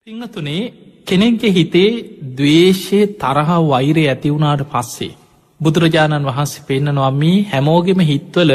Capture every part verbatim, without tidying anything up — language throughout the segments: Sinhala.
පිංගතුනේ කෙනෙක්ගේ හිතේ ද්වේෂය තරහ වෛරය ඇති වුණාට පස්සේ බුදුරජාණන් වහන්සේ පෙන්නනවා මේ හැමෝගෙම හිත්වල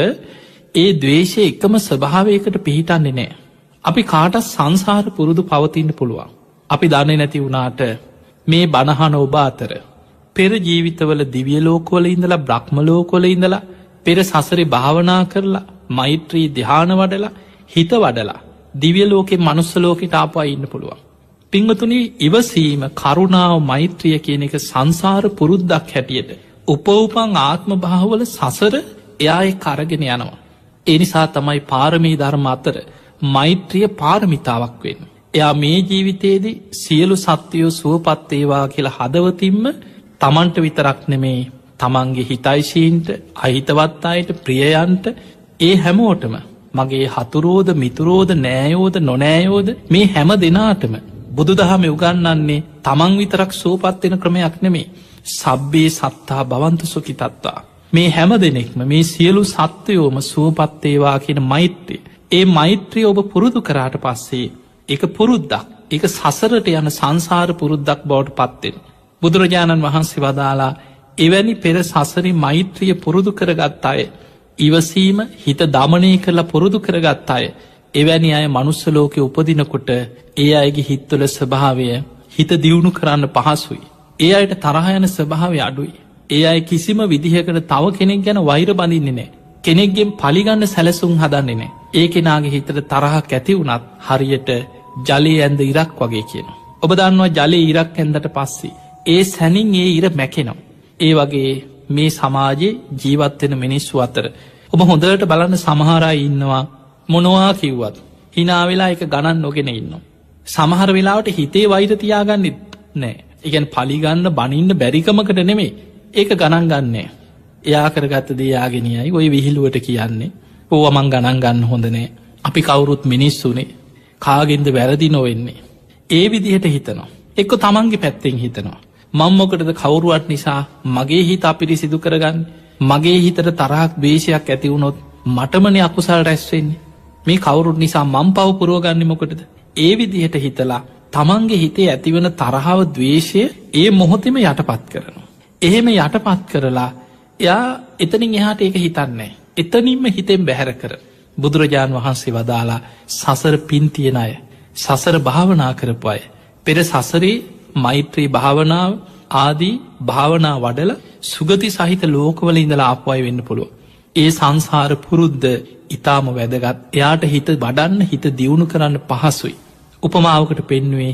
ඒ ද්වේෂය එකම ස්වභාවයකට පිහිටන්නේ නෑ. අපි කාටත් සංසාර පුරුදු පවතින්න පුළුවන්. අපි දන්නේ නැති වුණාට මේ බණහන ඔබ අතර පෙර ජීවිතවල දිව්‍ය ලෝකවල ඉඳලා බ්‍රහ්ම ලෝකවල ඉඳලා පෙර සසරේ භාවනා කරලා මෛත්‍රී ධ්‍යාන වඩලා හිත වඩලා දිව්‍ය ලෝකේ මනුස්ස ලෝකෙට ආපුවා ඉන්න පුළුවන්. පිංගතුනි ඉවසීම කරුණාව මෛත්‍රිය කියන එක සංසාර පුරුද්දක් හැටියට උපවුපන් ආත්ම භාවවල සසර එයා එක්ක අරගෙන යනවා. ඒ නිසා තමයි පාරමී ධර්ම අතර මෛත්‍රිය පාරමිතාවක් වෙන්නේ. එයා මේ ජීවිතයේදී සියලු සත්වයෝ සුවපත් වේවා කියලා හදවතින්ම තමන්ට විතරක් නෙමේ තමන්ගේ හිතයිශීන්ට අහිතවත් අයට ප්‍රියයන්ට ඒ හැමෝටම මගේ හතුරෝද මිතුරෝද නෑයෝද නොනෑයෝද මේ හැම දෙනාටම බුදු දහම උගන්නන්නේ තමන් විතරක් සුවපත් වෙන ක්‍රමයක් නෙමේ සබ්බේ සත්තා භවන්තු සුඛිතත්තා මේ හැම දෙනෙක්ම මේ සියලු සත්වයෝම සුවපත් වේවා කියන මෛත්‍රිය ඒ මෛත්‍රිය ඔබ පුරුදු කරාට පස්සේ ඒක පුරුද්දක් ඒක සසරට යන සංසාර පුරුද්දක් බවට පත්වෙන බුදුරජාණන් වහන්සේ වදාලා එවැනි පෙර සසරි මෛත්‍රිය පුරුදු කරගත් අය ඉවසීම හිත දමනය කරලා පුරුදු කරගත් අය එවැනි අය මනුස්ස ලෝකෙ උපදිනකොට ඒ අයගේ හිත්වල ස්වභාවය හිත දියුණු කරන්න පහසුයි. ඒ අයට තරහයන ස්වභාවය අඩුයි. ඒ අය කිසිම විදිහකට තව කෙනෙක් ගැන වෛර බඳින්නේ නෑ. කෙනෙක්ගෙන් පලිගන්න සැලසුම් හදන්නේ නෑ. ඒ කෙනාගේ හිතට තරහක් ඇති වුණත් හරියට ජලය ඇන්ද ඉරක් වගේ කියන. ඔබ දන්නවා ජලය ඉරක් ඇන්දට පස්සේ. ඒ සැනින් ඒ ඉර මැකෙනවා. ඒ වගේ මේ සමාජයේ ජීවත්වෙන මිනිස්සු අතර. ඔබ හොඳට බලන්න සමහරයි ඉන්නවා මොනවා කිව්වත්. හිනාවෙලා එක ගණන් නොගෙන ඉන්නවා. සමහර වෙලාවට හිතේ වෛර තියාගන්නෙත් නෑ. එකන් පලිගන්න බනින්න බැරිකමකට නෙමේ ඒක ගණන් ගන්නෑ. එයා කරගත්ත දෙයාගෙනයයි ඔය විහිළුවට කියන්නේ ඕව මං ගණන් ගන්න හොඳනෑ. අපි කවුරුත් මිනිස්සුනේ කාගෙන්ද වැරදි නොවෙන්නේ. ඒ විදිහට හිතනවා. එක්ක තමන්ගේ පැත්තෙන් හිතනවා. මංමොකටද කවුරුවත් නිසා මගේ හිත අපිරි සිදු කරගන්න මගේ හිතට තරහක් දේශයක් ඇතිවුණොත් මටමන අකුසල් රැස්වෙන්නේ. මේ කවුරුත් නිසා මං පව පුරුවගන්න මොකටද. ඒ විදිහට හිතලා තමන්ගේ හිතේ ඇතිවන තරහාව දවේශය ඒ මොහොතෙම යටපත් කරනවා. එහෙම යටපත් කරලා එයා එතනින් එහාට ඒක හිතන්නේ. එතනින්ම හිතෙන් බැහැර කර. බුදුරජාණන් වහන්සේ වදාලා සසර පින්තියෙන අය. සසර භාවනා කරපු අය. පෙර සසරේ මෛත්‍රී භාවනාව ආදී භාවනා වඩල සුගති සහිත ලෝකවල ඉඳලා ආපුයි වෙන්න පුළුව. ඒ සංසාර පුරුද්ධ ඉතාම වැදගත් එයාට හිත වඩන්න හිත දියුණු කරන්න පහසුයි. උපමාවකට පෙන්නුවේ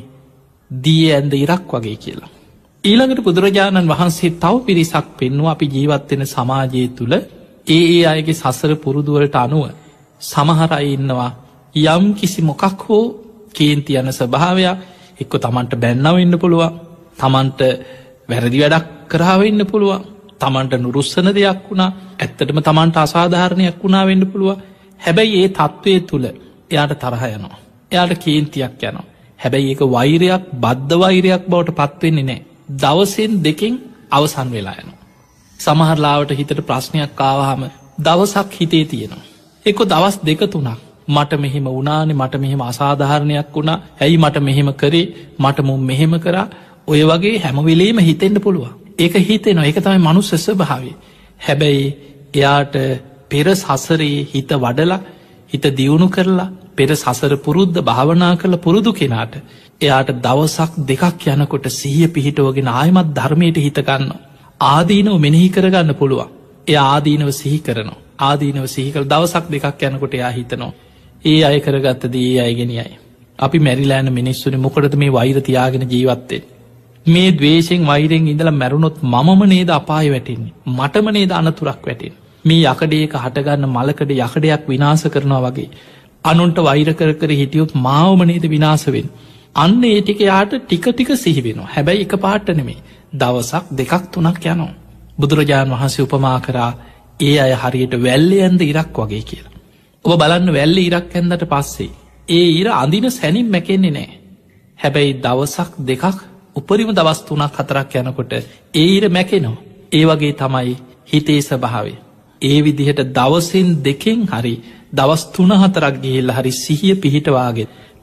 දී ඇන්ද ඉරක් වගේ කියලා. ඊළඟට බුදුරජාණන් වහන්සේ තව පිරිසක් පෙන්වා අපි ජීවත්වෙන සමාජය තුළ ඒ ඒ අයගේ සසර පුරුදුවලට අනුව සමහරයි ඉන්නවා යම් කිසි මොකක් හෝ කේන්ති යන ස්වභාවයක් එක්ක තමන්ට බැන්නවෙන්න පුළුවන් තමන්ට වැරදි වැඩක් කරාවන්න පුළුවන් තමන්ට නුරුස්සන දෙයක් වුණා ඇත්තටම තමන්ට අසාධාරණයක් වුණා වෙන්න පුළුවන් හැබැයි ඒ තත්ත්වය තුළ එයාට තරහ යනවා එයාට කේන්තියක් යනවා හැබැයි ඒක වෛරයක් බද්ධ වෛරයක් බවට පත්වෙන්නේ නෑ දවසෙන් දෙකින් අවසන් වෙලා යනවා සමහරලාවට හිතට ප්‍රශ්නයක් කාවහම දවසක් හිතේ තියෙනවා එක්ක දවස් දෙක තුනක් මට මෙහෙම උනානෙ මට මෙහෙම අසාධාරණයක් වුණා ඇයි මට මෙහෙම කරේ මට මුම් මෙහෙම කරා ඔය වගේ හැමවෙලේම හිතෙන්ට පුළුවන් ඒක හිතෙනවා එක තමයි මනුස්ස ස්වභාවය හැබැයි එයාට පෙර සසරයේ හිත වඩලා හිත දියුණු කරලා පෙර සසර පුරුද්ධ භාවනා කරල පුරුදු කෙනාට එයාට දවසක් දෙකක් යනකොට සිහිය පිහිටවගෙන ආයමත් ධර්මයට හිතගන්න ආදීනව මෙනෙහි කරගන්න පුළුවන් එය ආදීනව සිහි කරනවා ආදීනව සිහිකල් දවසක් දෙකක් යනකොට එයා හිතනවා ඒ අය කරගත්ත දේ අයගෙනයයි. අපි මැරිලෑන මිනිස්සුනි මොකටද මේ වෛර තියාගෙන ජීවත්තේ. මේ දවේශෙන් වෛරෙන් ඉඳලා මැරුණොත් මම නේද අපාය වැටෙන්නේ. මටම නේද අනතුරක් වැටෙන්. මේ යකඩේක හටගන්න මලකඩ යකඩයක් විනාස කරනවා වගේ. අනුන්ට වෛර කර කර හිටියොත් මාවම නේද විනාසවෙන්. අන්න ඒ ටික යාට ටික ටික සිහිවෙනවා. හැබැයි එක පාට නෙමේ. දවසක් දෙකක් තුනක් යනවා. බුදුරජාණන් වහන්සේ උපමා කරා ඒ අය හරියට වැල්ලයන්ද ඉරක් වගේ කියලා. ඔබ බලන්න වැල්ල ඉරක් ඇන්දට පස්සේ ඒ ඉර අඳින සැනින් මැකෙන්නේ නෑ හැබැයි දවසක් දෙකක් උපරිම දවස් තුනක් හතරක් යනකොට ඒ ඉර මැකෙනවා ඒ වගේ තමයි හිතේ ස්වභාවය ඒ විදිහට දවසෙන් දෙකෙන් හරි දවස් තුන හතරක් ගිහිල්ල හරි සිහිය පිහිටවාගේ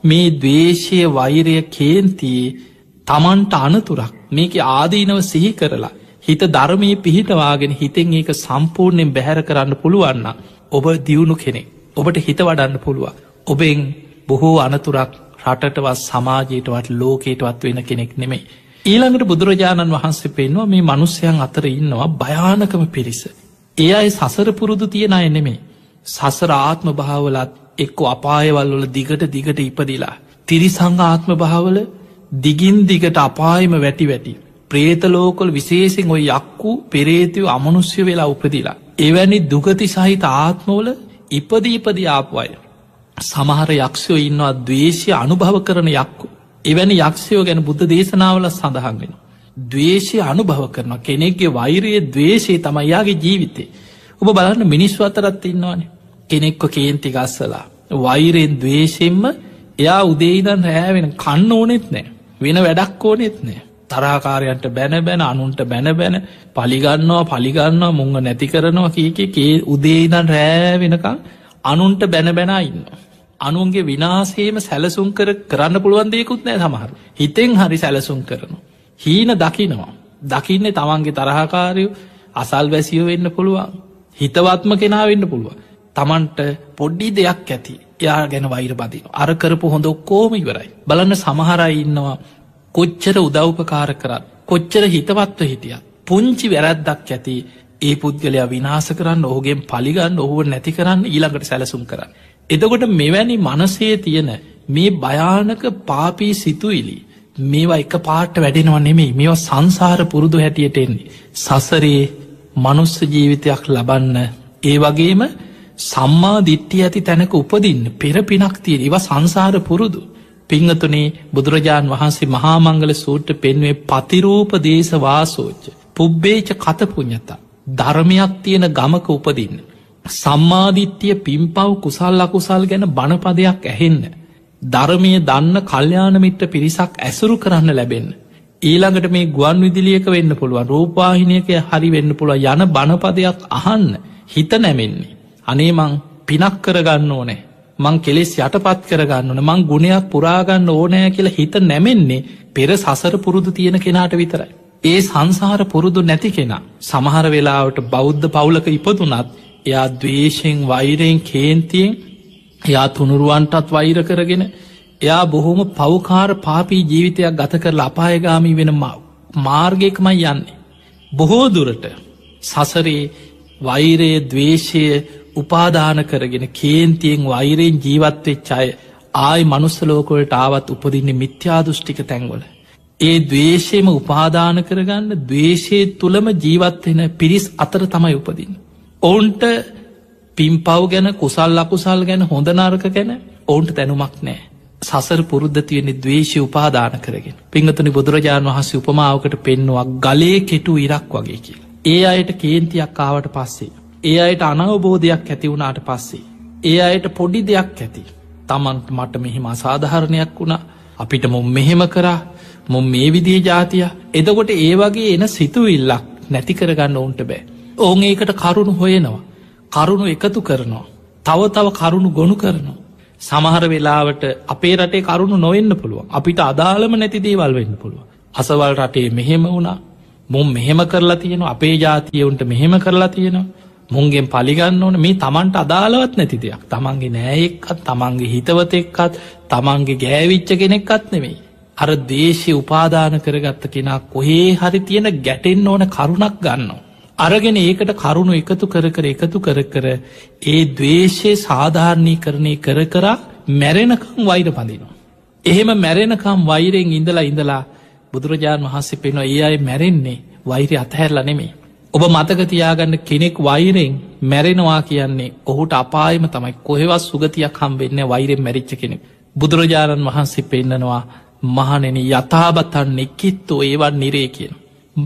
මේ ද්වේෂය වෛරය කේන්තියේ තමන්ට අනතුරක් මේක ආදීනව සිහි කරලා හිත ධර්මයේ පිහිටවාගෙන හිතෙන් ඒක සම්පූර්ණයෙන් බැහැර කරන්න පුළුවන්න ඔබ දියුණු කෙනෙක් ඔබට හිත වඩන්න පුළුවන් ඔබෙන් බොහෝ අනතුරක් රටටවත් සමාජයටවත් ලෝකයටවත් වෙන කෙනෙක් නෙමෙයි. ඊළඟට බුදුරජාණන් වහන්සේ පෙන්වා මේ මනුස්්‍යයන් අතර ඉන්නවා භයානකම පිරිස. ඒ අයි සසර පුරුදු තියෙන අය නෙමේ. සසර ආත්ම භාවලත් එක්කො අපායවල් වල දිගට දිගට ඉපදිලා. තිරිසංග ආත්ම භාවල දිගින් දිගට අපායම වැටි වැටි. ප්‍රේතලෝකොල් විශේසිෙන් ඔය යක්කු පෙරේතිව අමනුස්්‍ය වෙලා උපදිලා. එවැනි දුගති සහිත ආත්මෝල ඉපද ඉපදි ආපු අය. සමහර යක්ෂයෝ ඉන්නවා දවේශය අනුභව කරන යක්කු. එවැනි යක්ෂයෝ ගැන බුද්ධ දේශනාවල සඳහන් වෙන. දවේශය අනුභව කරන කෙනෙක්ගේ වෛරයේ දවේශය තමයි යාගේ ජීවිතේ. ඔබ බලන්න මිනිස්ව අතරත් ඉන්නවානේ. කෙනෙක්ව කේන්ති ගස්සලා. වෛරයෙන් දවේශයෙන්ම එයා උදේයිදන් රෑවෙන කන්න ඕනෙත් නෑ. වෙන වැඩක් ඕනෙත් නෑ. තරාකාරයන්ට බැන බැන අනුන්ට බැන බැන පලිගන්නවා පලිගන්නවා මුංග නැති කරනවා කියකේ උදේයිදන් රෑවෙනකම් අනුන්ට බැන බැනා ඉන්න. අනුන්ගේ විනාසේම සැලසුම් කර කරන්න පුළුවන් දෙයකුත් නෑ සමහර. හිතෙන් හරි සැලසුම් කරනවා. හීන දකිනවා. දකින්නේ තමන්ගේ තරහකාරයෝ අසල් වැසියෝ වෙන්න පුළුවන්. හිතවත්ම කෙනා වෙන්න පුළුවන්. තමන්ට පොඩ්ඩි දෙයක් ඇති එයා ගැන වෛර බදින. අර කරපු හොඳ ඔක්කෝම ඉවරයි. බලන්න සමහරයි ඉන්නවා කොච්චර උදව්පකාර කරත් කොච්චර හිතවත්ව හිටියත්. පුංචි වැරැද්දක් ඇති ඒ පුද්ගලයා විනාස කරන්න ඔහුගෙන් පලිගන්න ඔහුව නැති කරන්න ඊළඟට සැලසුම් කරන්න. එතකොට මෙවැනි මනසේ තියෙන මේ භයානක පාපී සිතුවිලි මේවා එක පාට වැඩෙනව නෙමෙයි මේවා සංසාර පුරුදු හැටියට එන්නේ. සසරේ මනුස්ස ජීවිතයක් ලබන්න ඒ වගේම සම්මා දිට්ඨිය ඇති තැනක උපදින්න පෙර පිනක් තියෙන ඒවා සංසාර පුරුදු. පිංගතුනේ බුදුරජාණන් වහන්සේ මහා මංගල සූත්‍ර පෙන්වේ පතිරූප දේශ වාසෝච්ච පුබ්බේච කත පුඤ්ඤතා ධර්මයක් තියෙන ගමක උපදින්න. සම්මාදිට්ඨිය පිම්පව් කුසල් අකුසල් ගැන බණපදයක් ඇහෙන්න. ධර්මය දන්න කල්්‍යාන මිත්‍ර පිරිසක් ඇසුරු කරන්න ලැබෙන්න. ඊළඟට මේ ගුවන් විදිලියක වෙන්න පුළුවන් රූපාහිනයක හරි වෙන්න පුළුව යන බණපදයක් අහන්න හිත නැමෙන්නේ. අනේ මං පිනක් කරගන්න ඕනෑ මං කෙලෙස් යටපත් කරගන්න ඕන මං ගුණයක් පුරාගන්න ඕනෑ කියලා හිත නැමෙන්නේ පෙර සසර පුරුදු තියෙන කෙනාට විතරයි. ඒ සංසාර පුරුදු නැති කෙනා සමහර වෙලාවට බෞද්ධ පවුලක ඉපදුනත් එයා දවේශයෙන් වෛරයෙන් කේන්තියෙන් එයා තුනුරුවන්ටත් වෛර කරගෙන එයා බොහොම පවකාර පාපී ජීවිතයක් ගත කරලා අපායගාමී වෙන මාර්ගයකමයි යන්නේ. බොහෝ දුරට සසරේ වෛරයේ දවේශය උපාදාන කරගෙන කේන්තියෙන් වෛරයෙන් ජීවත්වෙච්ච අය ආය මනුස්සලෝකොලට ආවත් උපදින්නේ මිත්‍යාදුෘෂ්ටික තැන්වල. ඒ දවේශයම උපාදාන කරගන්න දවේශය තුළම ජීවත්වෙන පිරිස් අතර තමයි උපදින්න. ඔවුන්ට පිම්පව් ගැන කුසල් අකුසල් ගැන හොඳ නරක ගැන ඔවුන්ට දැනුමක් නෑ. සසර පුරුද්ධ තියෙන්නේ දවේශය උපාදාන කරගෙන. පිංගතුනි බුදුරජාණන් වහන්සේ උපමාවකට පෙන්නවා ගලේ කෙටු ඉරක් වගේ කියලා. ඒ අයට කේන්තියක් ආවට පස්සේ. ඒ අයට අනවබෝධයක් ඇති වුණාට පස්සේ. ඒ අයට පොඩි දෙයක් ඇති. තමන්ට මට මෙහෙම අසාධහරණයක් වුණා අපිට මොම් මෙහෙම කරා මොම් මේ විදිී ජාතිය එදකොට ඒ වගේ එන සිතුවිල්ලක් නැති කරගන්න ඔවුන්ට බෑ. ඔවුන් ඒකට කරුණු හොයනවා. කරුණු එකතු කරනවා. තව තව කරුණු ගොුණු කරනවා. සමහර වෙලාවට අපේ රටේ කරුණු නොවෙන්න පුළුවන් අපිට අදාළම නැති දේවල් වෙන්න පුළුව. අසවල් රටේ මෙහෙම වුණා මුම් මෙහෙම කරලා තියෙනවා අපේ ජාතියවුන්ට මෙහෙම කරලා තියෙනවා. මුන්ගෙන් පලිගන්න ඕන මේ තමන්ට අදාළවත් නැති දෙයක් තමන්ගේ නෑයෙක්කත් තමන්ගේ හිතවතෙක්කත් තමන්ගේ ගෑවිච්ච කෙනෙක්කත් නෙවෙයි. අර දේශය උපාදාන කරගත්ත කෙනා කොහේ හරි තියෙන ගැටෙන් ඕන කරුණක් ගන්නවා. අරගෙන ඒකට කරුණු එකතු කර කර එකතු කර කර ඒ දවේශය සාධාරණී කරණය කර කරා මැරෙනකම් වෛර පඳිනවා. එහෙම මැරෙනකම් වෛරෙන් ඉඳලා ඉඳලා බුදුරජාණන් වහන්සේ පෙනවා ඒ අය මැරෙන්නේ වෛරය අතහැරලා නෙමේ. ඔබ මතකතියාගන්න කෙනෙක් වෛරෙන් මැරෙනවා කියන්නේ ඔහුට අපායම තමයි කොහෙවත් සුගතියක් හම්බෙන්න වෛරෙන් මැරිච්ච කෙනෙක්. බුදුරජාණන් වහන්සේ පෙන්නනවා මහනෙන යථාබතන් එක්කිත්තෝ ඒවන් නිරේ කියන.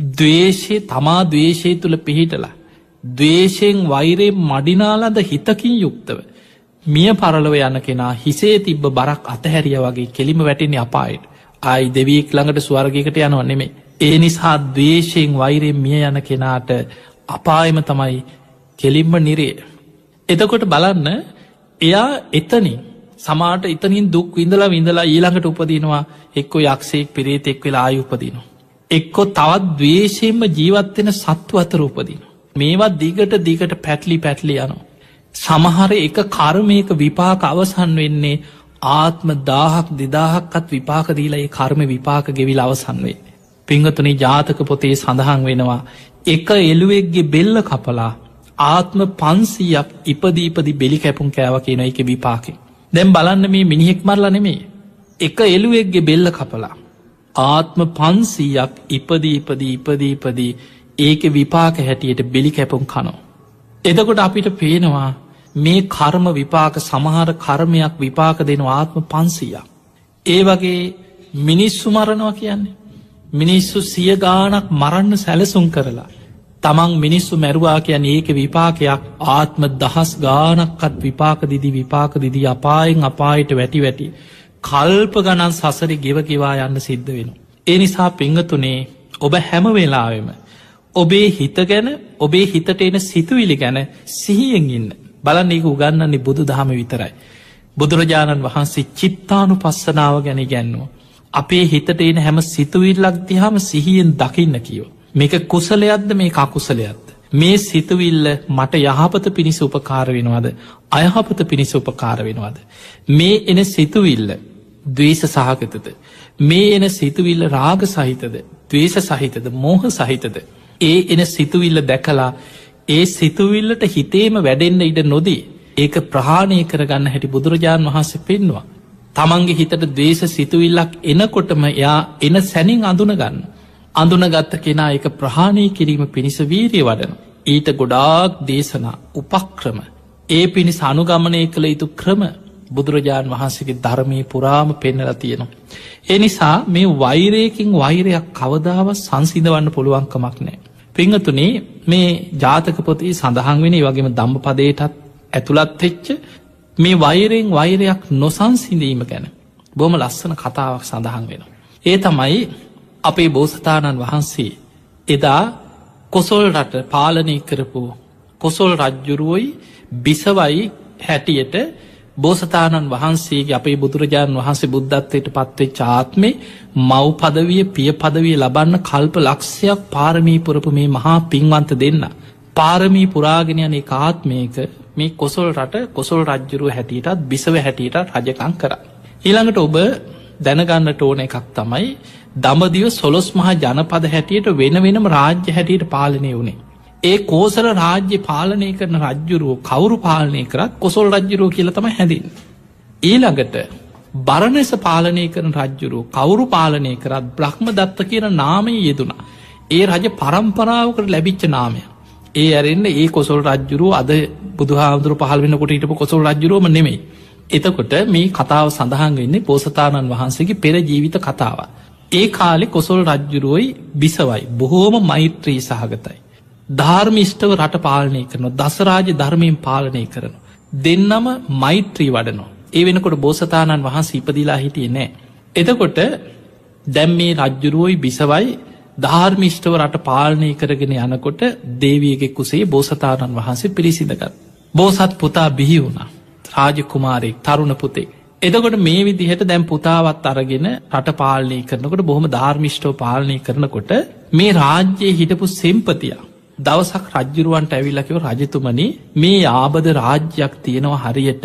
දවේශය තමා දවේශය තුළ පිහිටලා. දවේශයෙන් වෛරයෙන් මඩිනාලද හිතකින් යුක්තව. මිය පරලව යන කෙනා හිසේ තිබ්බ බරක් අතහැරිය වගේ කෙලිම වැටෙන්නේ අපායට. ආයි දෙවීක් ළඟට ස්වර්ගයකට යනවා නෙමේ. ඒ නිසා දවේශයෙන් වෛරයෙන් මිය යන කෙනාට අපායම තමයි කෙලින්ම නිරේ. එතකොට බලන්න එයා එතනින් සමාට ඉතනින් දුක් විඳලා විඳලා ඊළඟට උපදිනවා එක්කෝ යක්ෂයෙක් පෙරේතෙක් වෙලා ආයි උපදිනවා. එක්කෝ තවත් ද්වේෂයෙන්ම ජීවත් වෙන සත්තු අතර උපදිනවා. මේවා දිගට දිගට පැටලි පැටලි යනවා. සමහර එක කර්මයක විපාක අවසන් වෙන්නේ ආත්ම දාහක් දෙදාහක්කත් විපාක දීලා ඒ කර්ම විපාක ගෙවිලා අවසන් වෙන්නේ. පිංගතුනි ජාතක පොතේ සඳහන් වෙනවා එක එළුවෙක්ගේ බෙල්ල කපලා ආත්ම පන්සීයක් ඉපදී ඉපදී බෙලි කැපුම් කෑවා කියන එක විපාකේ. දැන් බලන්න මේ මිනිහෙක් මරලා නෙමෙයි. එක එළුවෙක්ගේ බෙල්ල කපලා ආත්ම පන්සීයක් ඉපදී ඉපදී ඉපදී ඉපදී ඒකේ විපාක හැටියට බෙලි කැපුම් කනවා. එතකොට අපිට පේනවා මේ කර්ම විපාක සමහර කර්මයක් විපාක දෙන ආත්ම පන්සීයක්. ඒ වගේ මිනිස්සු මරනවා කියන්නේ මිනිස්සු සිය ගානක් මරන්න සැලසුම් කරලා තමන් මිනිස්සු මැරුවා කියන්නේ ඒක විපාකයක් ආත්ම දහස් ගානක්කත් විපාක දිදි විපාක දිදී අපායෙන් අපායට වැටි වැටි කල්ප ගණන් සසරි ගෙව ගෙවා යන්න සිද්ධ වෙන. ඒ නිසා පිංගතුනේ ඔබ හැම වෙලාවෙම ඔබේ හිත ගැන ඔබේ හිතට එන සිතුවිලි ගැන සිහියෙන් ඉන්න. බලන්න ඒක උගන්වන්නේ බුදු දහම විතරයි. බුදුරජාණන් වහන්සේ චිත්තානු පස්සනාව ගැන ගැන්නවා. අපේ හිතට එන හැම සිතුවිල්ලක් දිහාම සිහියෙන් දකින්න කියෝ. මේක කුසලයක්ද මේ කකුසලයක්ද. මේ සිතුවිල්ල මට යහපත පිණිස උපකාර වෙනවාද අයහපත පිණිස උපකාර වෙනවාද. මේ එන සිතුවිල්ල ද්වේෂ සහගතද. මේ එන සිතුවිල්ල රාග සහිතද ද්වේෂ සහිතද මෝහ සහිතද. ඒ එන සිතුවිල්ල දැකලා ඒ සිතුවිල්ලට හිතේම වැඩෙන්න්න ඉඩ නොදී ඒක ප්‍රහාණය කරගන්න හැටි බුදුරජාණන් වහන්සේ පෙන්වා. තමන්ගේ හිතට ද්වේෂ සිතුවිල්ලක් එනකොටම එයා එන සැනින් අඳුනගන්න. අඳුනගත්ත කෙනා එක ප්‍රහාණය කිරීම පිණිස වීරිය වඩන. ඊට ගොඩාක් දේශනා උපක්‍රම ඒ පිණිස අනුගමනය කළ යුතු ක්‍රම බුදුරජාණන් වහන්සේගේ ධර්මය පුරාම පෙන්නල තියෙනවා. ඒ නිසා මේ වෛරයකින් වෛරයක් කවදාව සංසිඳවන්න පුළුවන්කමක් නෑ. පිංහතුනේ මේ ජාතක පොතේ සඳහන් වෙන වගේම දම්ම පදයටත් ඇතුළත් වෙච්ච මේ වෛරයෙන් වෛරයක් නොසංසිඳීම ගැන බොහොම ලස්සන කතාවක් සඳහන් වෙනවා. ඒ තමයි අපේ බෝසතාණන් වහන්සේ එදා කොසොල් රට පාලනය කරපු කොසොල් රජ්ජුරුවයි බිසවයි හැටියට බෝසතාණන් වහන්සේගේ අපේ බුදුරජාණන් වහන්සේ බුද්ධත්වයට පත්වේ චාත්මේ මව් පදවිය පිය පදවිය ලබන්න කල්ප ලක්ෂයක් පාරමී පුරපු මේ මහා පින්වන්ත දෙන්න. පාරමී පුරාගෙනයන ඒ ආත්මයක මේ කොසොල් රට කොසොල් රජ්ජුරුව හැටියටත් බිසව හැටියට රජකං කර. ඊළඟට ඔබ දැනගන්නට ඕන එකක් තමයි දඹදිව සොළොස් මහා ජනපද හැටියට වෙන වෙනම රාජ්‍ය හැටියට පාලනය වුණේ. ඒ කෝසල රාජ්‍ය පාලනය කරන රජ්ජුරුව කවුරු පාලනය කරත් කොසොල් රජ්ජුරුව කියල තම හැදින්. ඊළඟට බරණෙස පාලනය කරන රජ්ජුරුව කවුරු පාලනය කරත් බ්‍රහ්ම දත්ත කියන නාමය යෙදුණ. ඒ රජ පරම්පරාවකට ලැබිච්ච නාමය. ඒ ඇරෙන්න්න ඒ කොසොල් රජ්ජුරුව අද බුදුහාමුදුර පහල් වෙනකොට හිටපු කොසොල් රජ්ජුරුවම නෙමෙයි. එතකොට මේ කතාව සඳහන් වෙන්නේ බෝසතාණන් වහන්සේගේ පෙර ජීවිත කතාව. ඒ කාලෙ කොසොල් රජ්ජුරුවයි බිසවයි බොහෝම මෛත්‍රී සහගතයි. ධර්මිෂ්ටව රට පාලනය කරන දසරාජ ධර්මයෙන් පාලනය කරන. දෙන්නම මෛත්‍රී වඩනවා. ඒ වෙනකොට බෝසතාණන් වහන්සේ ඉපදිලා හිටියේ නෑ. එතකොට දැම් මේ රජ්ජුරුවයි බිසවයි ධර්මිෂ්ටව රට පාලනය කරගෙන යනකොට දේවියගේ කුසේ බෝසතාණන් වහන්සේ පිරිසිඳගත්. බෝසත් පුතා බිහි වුණා. රාජකුමාරයෙක් තරුණ පුතේ. එදකොට මේ විදිහට දැම් පුතාවත් අරගෙන රට පාලනය කරනකොට බොහොම ධර්මිෂ්ටව පාලනය කරනකොට මේ රාජ්‍යයේ හිටපු සෙම්පතිය දවසක් රජ්ජුරුවන්ට ඇවිල්ලකිව රජතුමනි මේ ආබද රාජ්‍යයක් තියෙනවා හරියට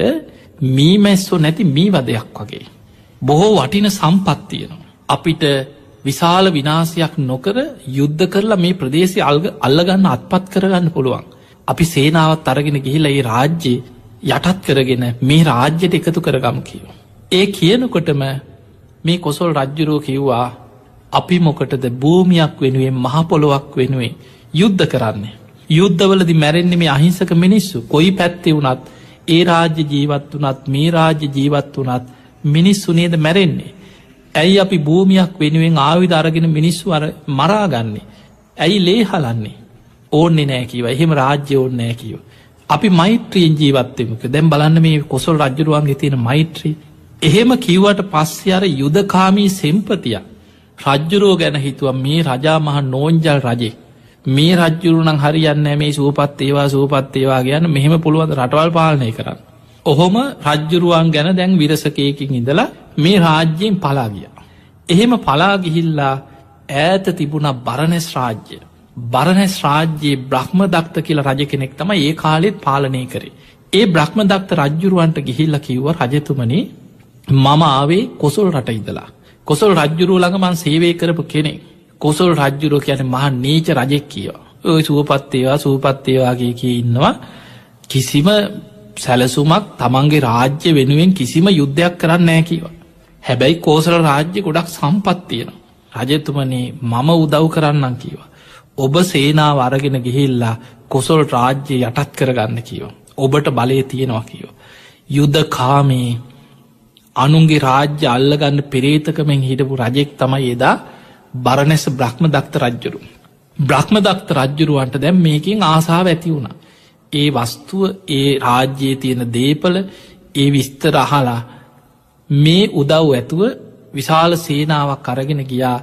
මී මැස්සෝ නැති මී වදයක් වගේ. බොහෝ වටින සම්පත්තියනවා. අපිට විශාල විනාසයක් නොකර යුද්ධ කරලා මේ ප්‍රදේශය අල්ග අල්ලගන්න අත්පත් කරගන්න පුළුවන්. අපි සේනාවත් අරගෙන ගිහිලා ඒ රාජ්‍යයේ යටත් කරගෙන මේ රාජ්‍යයට එකතු කරගම් කියව. ඒ කියනකොටම මේ කොසොල් රජ්ජුරුව කිව්වා අපි මොකටද භූමියක් වෙනුවෙන් මහපොළොවක් වෙනුවෙන් යුද්ධ කරන්නේ. යුද්ධවලදි මැරෙන්නේ මේ අහිංසක මිනිස්සු කොයි පැත්තේ වුණත් ඒ රාජ්‍ය ජීවත් වනත් මේ රාජ්‍ය ජීවත් වනත් මිනිස්සු නේද මැරෙන්නේ. ඇයි අපි භූමියක් වෙනුවෙන් ආවිධ අරගෙන මිනිස්සු අර මරාගන්නේ. ඇයි ලේ හලන්නේ ඕන්නේ නෑකිව එහෙම රාජ්‍ය ඕන්න නෑකිව. අපි මෛත්‍රියෙන් ජීවත්තෙමක දැම් බලන්න මේ කොසොල් රජ්ජරුවන්ගේ තියෙන මෛත්‍රී. එහෙම කිව්වට පස්සේ අර යුදකාමී සෙම්පතිය රජ්ජුරෝ ගැන හිතුව මේ රජා මහ නෝන්ජල් රජෙක්. මේ රජ්ජුරුණන් හරියන්න මේ සූපත් ඒවා සූපත් ඒවා ගැන මෙහෙම පුළුවන් රටවල් පාලනය කරන්න. ඔහොම රජ්ජුරුවන් ගැන දැන් විරසකයකින් ඉඳලා මේ රාජ්‍යයෙන් පලා ගියා. එහෙම පලා ගිහිල්ලා ඈත තිබුණ බරණැස් රාජ්‍ය. බරණැස් රාජ්‍යයේ බ්‍රහ්මදත්ත කියලා රජ කෙනෙක් තමයි ඒ කාලෙත් පාලනය කරේ. ඒ බ්‍රහ්මදත්ත රජ්ජුරුවන්ට ගිහිල්ලා කිව්වා රජතුමනි මම ආවේ කොසල් රට ඉඳලා. කොසල් රජ්ජුරුව ළඟ මං සේවය කරපු කෙනෙක්. කොසල් රජ්ජුරුව කියන්නේ මහා නීච රජෙක් කියවා. ඔය සුවපත් ඒවා සුවපත් ඒවා කිය කිය ඉන්නවා. කිසිම සැලසුමක් තමන්ගේ රාජ්‍ය වෙනුවෙන් කිසිම යුද්ධයක් කරන්න නෑ කිව්වා. හැබැයි කෝසල රාජ්‍ය ගොඩක් සම්පත් තියෙනවා. රජතුමනි මම උදව් කරන්නම් කිව්වා. ඔබ සේනාව අරගෙන ගිහිල්ලා කොසල් රාජ්‍ය යටත් කරගන්න කිව්වා. ඔබට බලය තියෙනවා කිව්වා. යුද්ධ කාමේ අනුන්ගේ රාජ්‍ය අල්ලගන්න පෙරේතකමෙන් හිටපු රජෙක් තමයි එදා බරණැස බ්‍රහ්මදත්ත රජ්ජුරු. බ්‍රහ්මදත්ත රජ්ජුරුවන්ට දැම් මේකින් ආසාාව ඇති වුණා. ඒ වස්තුව ඒ රාජ්‍යයේ තියෙන දේපල ඒ විස්තර අහලා මේ උදව් ඇතුව විශාල සේනාවක් අරගෙන ගියා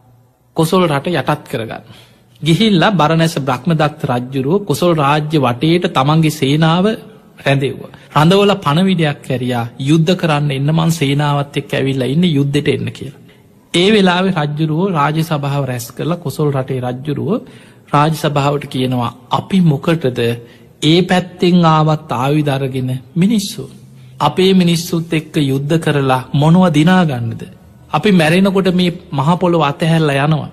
කොසල් රට යටත් කරගන්න. ගිහිල්ලා බරණැස බ්‍රහ්මදත්ත රජ්ජුරුව කොසල් රාජ්‍ය වටේට තමන්ගේ සේනාව රැඳෙව්ව. රඳවල පණවිඩයක් කැරයා යුද්ධ කරන්න එන්න මන් සේනාවත් එක් ඇවිල්ලා ඉන්න යුද්ධට එන්න කියලා. ඒ වෙලාවේ රජ්ජුරුවෝ රාජ සභාව රැස් කරලා කොසල් රටේ රජ්ජුරුවෝ රාජ සභාවට කියනවා අපි මොකටද ඒ පැත්තෙන් ආවත් ආවිධරගෙන මිනිස්සු. අපේ මිනිස්සුත් එක්ක යුද්ධ කරලා මොනුව දිනාගන්නද. අපි මැරෙනකොට මේ මහපොළොව අතහැරලා යනවා.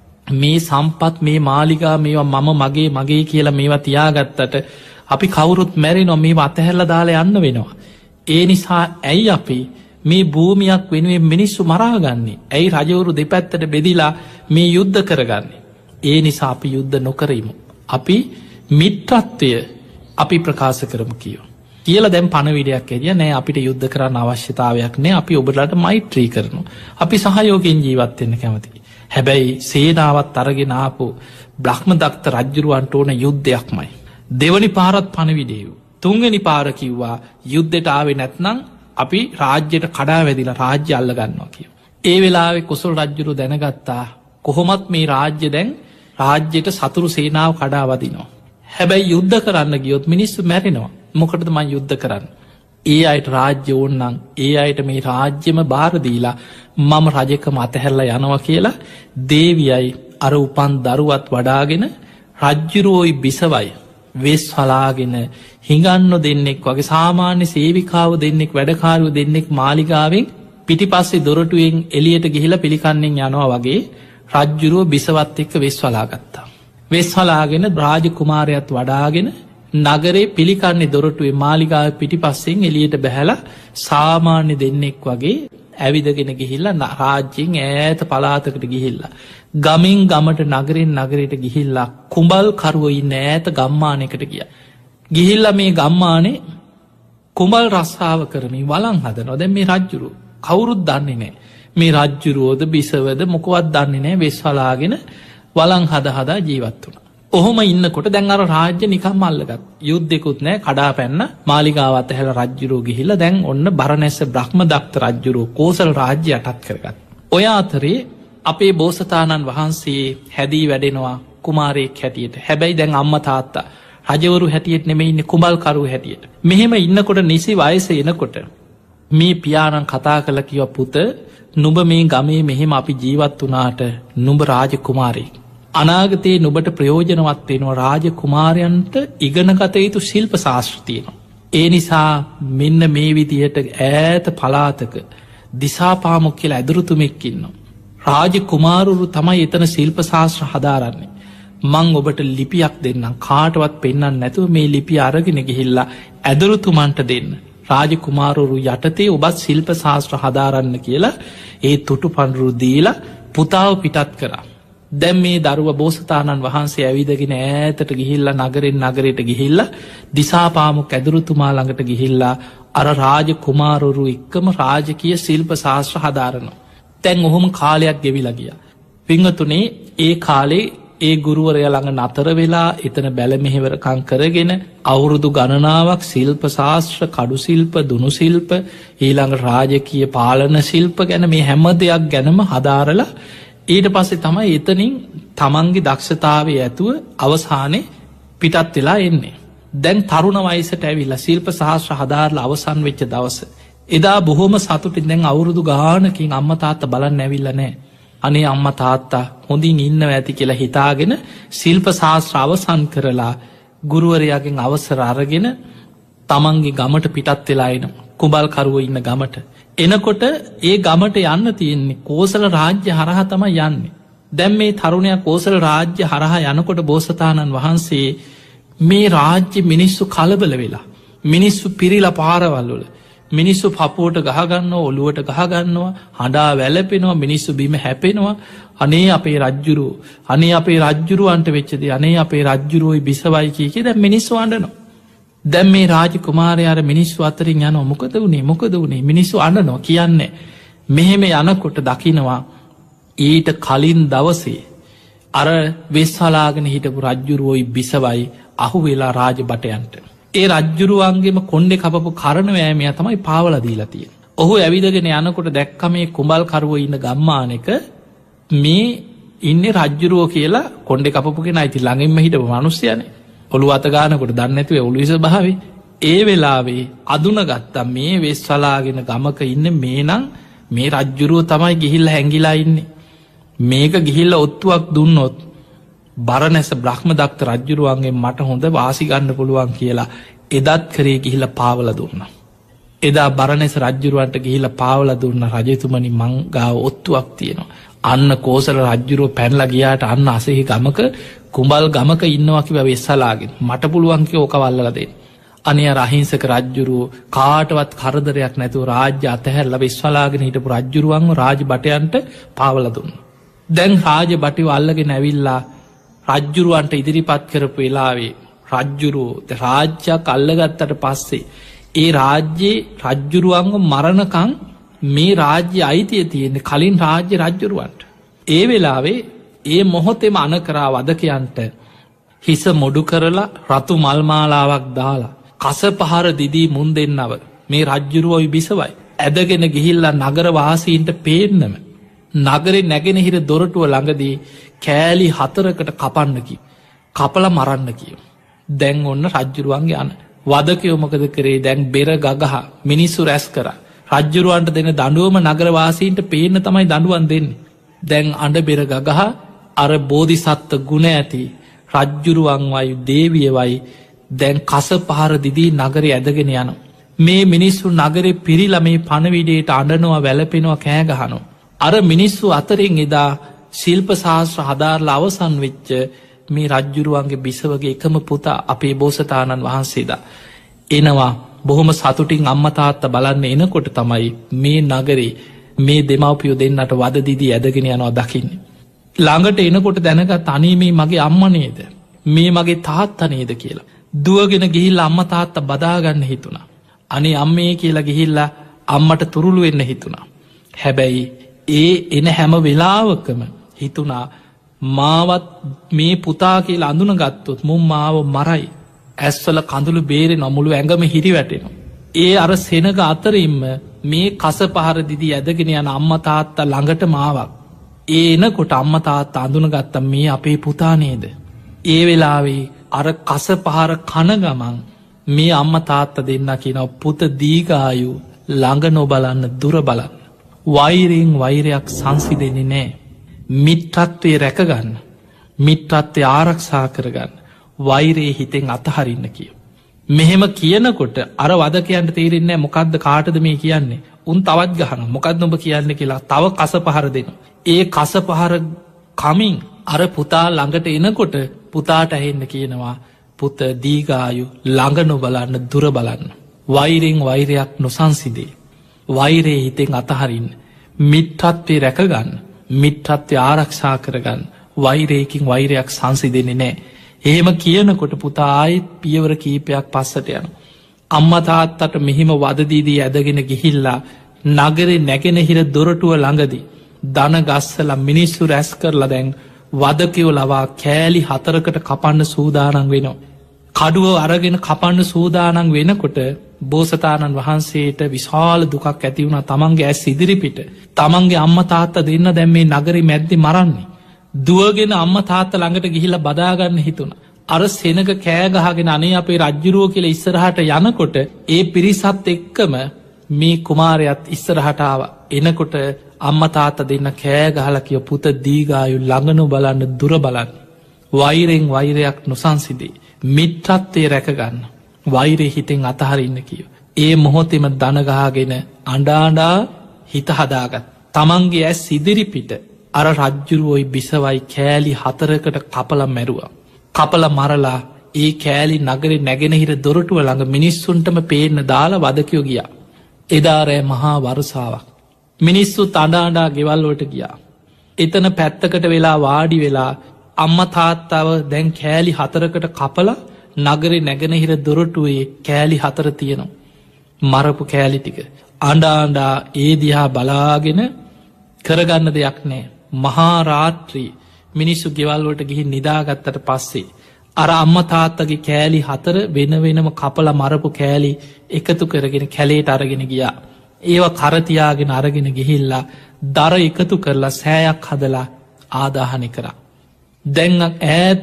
මේ සම්පත් මේ මාලිගා මේවා මම මගේ මගේ කියලා මේවා තියාගත්තට අපි කවුරුත් මැරෙනවා මේ අතහැරලා දාලා යන්න වෙනවා. ඒ නිසා ඇයි අපි මේ භූමියක් වෙනුවෙන් මිනිස්සු මරාගන්නේ. ඇයි රජවරු දෙපැත්තට බෙදිලා මේ යුද්ධ කරගන්නේ. ඒ නිසා අපි යුද්ධ නොකරීමු. අපි මිත්‍රත්වය අපි ප්‍රකාශ කරමු කියෝ. කියලා දැම් පණවිඩයක් ඇදිය නෑ අපිට යුද්ධ කරන්න අවශ්‍යතාවයක් නෑ අපි ඔබලට මෛත්‍රී කරනු. අපි සහයෝගෙන් ජීවත්වෙන්න කැමති. හැබැයි සේනාවත් අරගෙන ආපු බ්‍රහ්මදත්ත රජ්ජුරුවන්ට ඕන යුද්ධයක්මයි. දෙවනි පාරත් පණවිඩේව්. තුන්ගනි පාරකිව්වා යුද්ධට ආවෙ නැත්නම් අපි රාජ්‍යයට කඩා වැදිලා රාජ්‍ය අල්ල ගන්නවා කිය. ඒ වෙලාවෙ කොසල් රජ්ජුරු දැනගත්තා කොහොමත් මේ රාජ්‍ය දැන් රාජ්‍යයට සතුරු සේනාව කඩාවදිනවා. හැබැයි යුද්ධ කරන්න ගියොත් මිනිස්සු මැරෙනවා. මොකටද මං යුද්ධ කරන්න. ඒ අයට රාජ්‍ය ඕන්නන් ඒ අයට මේ රාජ්‍යම භාරදීලා මම රජක මතහැරලා යනවා කියලා දේවියයි අර උපන් දරුවත් වඩාගෙන රජ්ජුරුවෝයි බිසවයි වෙස් හලාගෙන හිඟන්න දෙන්නෙක් වගේ සාමාන්‍ය සේවිකාව දෙන්නෙක් වැඩකාරුව දෙන්නෙක් මාලිගාවෙන් පිටිපස්සේ දොරටුවෙන් එලියට ගිහිලා පිළිකන්නෙන් යනවා වගේ රජ්ජුරුව බිසවත් එක්ක වෙස් වලාගත්තා. වෙස් හලාගෙන රාජ කුමාරයත් වඩාගෙන නගරේ පිළිකන්නේ දොරටුවේ මාලිගාව පිටිපස්සෙන් එලියට බැහැලා සාමාන්‍ය දෙන්නෙක් වගේ ඇවිදගෙන ගිහිල්ලා රාජ්‍යයෙන් ඈත පලාතකට ගිහිල්ලා. ගමින් ගමට නගරෙන් නගරයට ගිහිල්ලා කුඹල් කරුවයි නෑත ගම්මානකට ගිය. ගිහිල්ල මේ ගම්මානේ කුඹල් රස්සාාව කරමින් වලං හදනවා දැ මේ රජ්ජුරු කවුරුත් දන්නේ නෑ මේ රජ්ජුරුවෝද බිසවද මොකවත් දන්නේ නෑ වෙස්වලාගෙන වලං හද හදා ජීවත් වුණ. ඔහොම ඉන්නකොට දැන් අර රාජ්‍ය නිකම් අල්ලගත් යුද්ධෙකුත් නෑ කඩා පැන්න මාලිගාවත් ඇහැල රජ්ජුරෝ ගිහිල දැන් ඔන්න බරණැස බ්‍රහ්මදත්ත රජ්ජුරෝ කෝසල් රාජ්‍ය අටත් කරගත්. ඔය අතරේ අපේ බෝසතාණන් වහන්සේ හැදී වැඩෙනවා කුමාරයෙක් හැටියට හැබැයි දැන් අම්ම තාත්තා රජවරු හැටියට නෙමෙයින්න කුමල්කරු හැටියට. මෙහෙම ඉන්නකොට නිසි වයස එනකොට මේ පියාණන් කතා කළ කිව පුත නුඹ මේ ගමේ මෙහෙම අපි ජීවත් වනාට නුඹ රාජ කුමාරයෙක්. අනාගතයේ නුබට ප්‍රයෝජනවත් වෙනවා රාජ කුමාරයන්ට ඉගෙනගත යුතු ශිල්ප ශාස්ෘතියනවා. ඒ නිසා මෙන්න මේ විදිහට ඈත පලාතක දිසාපාමොක් කියලා ඇදුරුතුමෙක්කින්නවා. රාජ කුමාරුරු තමයි එතන ශිල්ප ශාස්ත්‍ර හදාරන්නේ. මං ඔබට ලිපියක් දෙන්නම් කාටවත් පෙන්න්න නැතුව මේ ලිපි අරගෙන ගිහිල්ලා ඇදුරුතුමන්ට දෙන්න. රාජ කුමාරුරු යටතේ ඔබත් ශිල්ප ශාස්ත්‍ර හදාරන්න කියලා ඒ තුටු පණුරු දීලා පුතාව පිටත් කරා. දැම් මේ දරුව බෝසතාණන් වහන්සේ ඇවිදගෙන ඈතට ගිහිල්ලා නගරෙන් නගරයට ගිහිල්ලා දිසාපාමුක් ඇදුරුතුමා ළඟට ගිහිල්ලා අර රාජ කුමාරුරු එක්කම රාජකය ශිල්ප ශාස්ත්‍ර හදාරනවා. තැන් ඔහොම කාලයක් ගෙවිලා ගිය. පිංහතුනේ ඒ කාලේ ඒ ගුරුවරය ළඟ නතර වෙලා එතන බැල මෙහෙවරකං කරගෙන අවුරුදු ගණනාවක් ශිල්ප ශාස්ත්‍ර කඩු ශිල්ප දුනු ශිල්ප ඊළඟ රාජකය පාලන ශිල්ප ගැන මේ හැම දෙයක් ගැනම හදාරලා ඊට පස්සේ තමයි එතනින් තමන්ගේ දක්ෂතාවය ඇතුව අවසානය පිටත් වෙලා එන්නේ. දැන් තරුණ වයසට ඇවිල්ලා ශිල්ප සහස්ත්‍ර හදාarලා අවසන් වෙච්ච දවස. එදා බොහොම සතුටින් දැන් අවුරුදු ගානකින් අම්මා තාත්තා බලන්න ඇවිල්ලා නැහැ. අනේ අම්මා තාත්තා හොඳින් ඉන්නවා ඇති කියලා හිතාගෙන ශිල්ප ශාස්ත්‍ර අවසන් කරලා ගුරුවරයාගෙන් අවසර අරගෙන තමන්ගේ ගමට පිටත් වෙලා එන කුඹල්කරුවෝ ඉන්න ගමට. එනකොට ඒ ගමට යන්න තියෙන්නේ කෝසල රාජ්‍ය හරහා තමයි යන්නේ. දැන් මේ තරුණයා කෝසල රාජ්‍ය හරහා යනකොට බෝසතාණන් වහන්සේ මේ රාජ්‍ය මිනිස්සු කලබල වෙලා මිනිස්සු පිරිලා පාරවල් වල මිනිස්සු පපුවට ගහගන්නවා ඔලුවට ගහගන්නවා හඬා වැළපෙනවා මිනිස්සු බිම හැපෙනවා අනේ අපේ රජ්ජුරුවෝ අනේ අපේ රජ්ජුරුවන්ට වෙච්ච දේ අනේ අපේ රජ්ජුරුවෝයි බිසවයි කිය කී දැන් මිනිස්සු අඬනවා. දැන් මේ රාජකුමාරයාට මිනිස්සු අතරින් යනවා මොකද වුනේ මොකද වුනේ මිනිස්සු අඬනවා කියන්නේ. මෙහෙම යනකොට දකිනවා ඊට කලින් දවසේ අර වෙස්සලාගෙන හිටපු රජ්ජුරුවෝයි බිසවයි අහු වෙලා රාජ බටයන්ට. ඒ රජ්ජුරුවන්ගේම කොණ්ඩේ කපපු කරණ වෑමයා තමයි පාවලා දීලා තියෙන්නේ. ඔහු ඇවිදගෙන යනකොට දැක්ක මේ කුඹල්කරුවෝ ඉන්න ගම්මානක මේ ඉන්නේ රජ්ජුරුවෝ කියලා කොණ්ඩේ කපපු කෙනා ඉතින් ළඟින්ම හිටපු මිනිස්සයානේ. ඔළුව අත ගන්නකොට දන්නේ නැතුව ඔළුවේ ස්වභාවය. ඒ වෙලාවේ අඳුන ගත්තා මේ වෙස්සලාගෙන ගමක ඉන්නේ මේනම් මේ රජ්ජුරුවෝ තමයි ගිහිල්ලා හැංගිලා ඉන්නේ. මේක ගිහිල්ලා ඔත්තුවක් දුන්නොත් බරණැස බ්‍රහ්මදත්ත රජ්ජුරුවන්ගේ මට හොඳ වාසි ගන්න පුළුවන් කියලා එදත් කරේ ගිහිල්ලා පාවලා දුන්නා. එදා බරණැස රජ්ජුරුවන්ට ගිහිල්ලා පාවලා දුන්න රජතුමනි මං ගාව ඔත්තුවක් තියෙනවා. අන්න කෝසල රජ්ජුරුව පැනලා ගියාට අන්න අසෙහි ගමක කුඹල් ගමක ඉන්නවා කිව්වා වෙස්සලාගෙන මට පුළුවන් කියලා ඕක වල්ලලා දෙන්න. අනේ රහිංසක රජ්ජුරුව කාටවත් කරදරයක් නැතුව රාජ්‍ය අතහැරලා වෙස්සලාගෙන හිටපු රජ්ජුරුවන්ව රාජ බටයන්ට පාවලා දුන්නා. දැන් රාජ බටයෝ අල්ලගෙන ඇවිල්ලා රජ්ජුරුවන්ට ඉදිරිපත් කරපු වෙලාවේ රජ්ජුරුවෝ රාජ්‍යයක් අල්ලගත්තට පස්සේ ඒ රාජ්‍යයේ රජ්ජුරුවන්ව මරණකං මේ රාජ්‍ය අයිතිය තියෙන්නේ කලින් රාජ්‍ය රජ්ජුරුවන්ට. ඒ වෙලාවේ ඒ මොහොතෙම අනකරා වදකයන්ට හිස මොඩු කරලා රතු මල්මාලාවක් දාලා කස පහර දිදී මුන් දෙන්නව මේ රජ්ජුරුවෝයි බිසවයි ඇදගෙන ගිහිල්ලා නගර වාසීන්ට පේන්නම නගරේ නැගෙනහිර දොරටුව ළඟදී කෑලි හතරකට කපන්න කිව්. කපලා මරන්න කියව. දැන් ඔන්න රජ්ජුරුවන්ගේ යන වදකයෝ මොකද කරේ දැන් බෙර ගගහ මිනිස්සු රැස් කරා. රජ්ජුරුවන්ට දෙන දඬුවම නගරවාසීන්ට පේන්න තමයි දඬුවම් දෙන්නේ. දැන් අඬ බෙර ගගහ අර බෝධිසත්ව ගුණ ඇති රජ්ජුරුවන්වයි දේවියවයි දැන් කස පහර දිදී නගරේ ඇදගෙන යනවා. මේ මිනිස්සු නගරේ පිරිලා මේ පණවිඩේට අඬනවා වැළපෙනවා කෑ ගහනවා. අර මිනිස්සු අතරින් එදා ශිල්ප ශාස්ත්‍ර හදාarලා අවසන් වෙච්ච මේ රජ්ජුරුවන්ගේ බිසවගේ එකම පුතා අපේ බෝසතාණන් වහන්සේදා එනවා බොහොම සතුටින් අම්මා තාත්තා බලන්න එනකොට තමයි මේ නගරේ මේ දෙමව්පියෝ දෙන්නට වද දිදී ඇදගෙන යනවා දකින්නේ. ළඟට එනකොට දැනගත් අනේ මේ මගේ අම්මා නේද මේ මගේ තාත්තා නේද කියලා දුවගෙන ගිහිල්ලා අම්මා තාත්තා බදාගන්න හිතුණා. අනේ අම්මේ කියලා ගිහිල්ලා අම්මට තුරුළු වෙන්න හිතුණා. හැබැයි ඒ එන හැම වෙලාවකම හිතුනා මාවත් මේ පුතා කියලා අඳුන ගත්තොත් මුම් මාව මරයි. ඇස්වල කඳුළු බේරෙන මුළු ඇඟම හිරි වැටෙනවා. ඒ අර සෙනග අතරින්ම මේ කස පහර දිදී ඇදගෙන යන අම්මා තාත්තා ළඟට මාවක්. ඒ එනකොට අම්මා තාත්තා අඳුන ගත්තා මේ අපේ පුතා නේද. ඒ වෙලාවේ අර කස පහර කන ගමන් මේ අම්මා තාත්තා දෙන්න කියනවා පුත දීර්ඝායු ළඟ නොබලන්න දුර බලන්න. වෛරයෙන් වෛරයක් සංසිඳෙන්නේ නැහැ. මිත්‍රත්වයේ රැකගන්න. මිත්‍රත්වය ආරක්ෂා කරගන්න. වෛරයේ හිතෙන් අතහරින්න කියව. මෙහෙම කියනකොට අර වදකයන්ට තේරෙන්නේ නැහැ මොකද්ද කාටද මේ කියන්නේ. උන් තවත් ගහනවා. මොකද්ද ඔබ කියන්නේ කියලා තව කස පහර දෙනවා. ඒ කස පහර කමින් අර පුතා ළඟට එනකොට පුතාට ඇහෙන්න කියනවා පුත දීර්ඝායු ළඟ නොබලන්න දුර බලන්න. වෛරයෙන් වෛරයක් නොසන්සිදේ. වෛරයේ හිතෙන් අතහරින්න. මිත්‍රත්වයේ රැකගන්න. මිත්‍රත්වය ආරක්ෂා කරගන්න. වෛරයකින් වෛරයක් සංසිඳෙන්නේ නැහැ. එහෙම කියනකොට පුතා ආයෙත් පියවර කීපයක් පස්සට යනවා. අම්මා තාත්තට මෙහිම වද දීදී ඇදගෙන ගිහිල්ලා නගරේ නැගෙනහිර දොරටුව ළඟදී දන ගස්සලා මිනිස්සු රැස් කරලා දැන් වදකයෝ ලවා කෑලි හතරකට කපන්න සූදානම් වෙනවා. කඩුව අරගෙන කපන්න සූදානම් වෙනකොට බෝසතාණන් වහන්සේට විශාල දුකක් ඇති වුණා. තමන්ගේ ඇස් ඉදිරිපිට තමන්ගේ අම්මා තාත්තා දෙන්න දැන් මේ නගරේ මැද්දේ මරන්නේ. දුවගෙන අම්මා තාත්තා ළඟට ගිහිල්ලා බදාගන්න හිතුණා. අර සෙනග කෑගහගෙන අනේ අපේ රජ්ජුරුවෝ කියලා ඉස්සරහට යනකොට ඒ පිරිසත් එක්කම මේ කුමාරයත් ඉස්සරහටාව එනකොට අම්ම තාත්ත දෙන්න කෑගහල කිය පුත දීගායු ළඟනු බලන්න දුර බලන්න. වෛරෙන් වෛරයක් නොසන්සිදේ. මිත්‍රත්වය රැකගන්න. වෛරය හිතෙන් අතහරඉන්න කියව. ඒ මොහොතෙම දනගාගෙන අඩාඩා හිත හදාගත්. තමන්ගේ ඇස් ඉදිරිපිට අර රජ්ජුරුවෝයි බිසවයි කෑලි හතරකට කපල මැරුවා. කපල මරලා ඒ කෑලි නගර නැගෙනහිර දොරටුව ළඟ මිනිස්සුන්ටම පේන්න දාලා වදකයෝ ගියා. එදාරෑ මහා වරුසාවක්. මිනිස්සු තඩාඩා ගෙවල්ලෝට ගියා. එතන පැත්තකට වෙලා වාඩි වෙලා අම්ම තාත්තාව දැන් කෑලි හතරකට කපල නගර නැගෙනහිර දොරටුවේ කෑලි හතර තියෙනවා. මරපු කෑලි ටික. අඩාන්ඩා ඒ දිහා බලාගෙන කරගන්න දෙයක් නෑ. මහාරාත්‍රී මිනිස්සු ගෙවල්ලෝට ගිහින් නිදාගත්තට පස්සේ. අර අම්ම තාත්තගේ කෑලි හතර වෙන වෙනම කපල මරපු කෑලි එකතු කරගෙන කැලේට අරගෙන ගියා. ඒව කරතියාගෙන අරගෙන ගිහිල්ලා දර එකතු කරලා සෑයක් හදලා ආදාහනය කරා. දැන් ඈත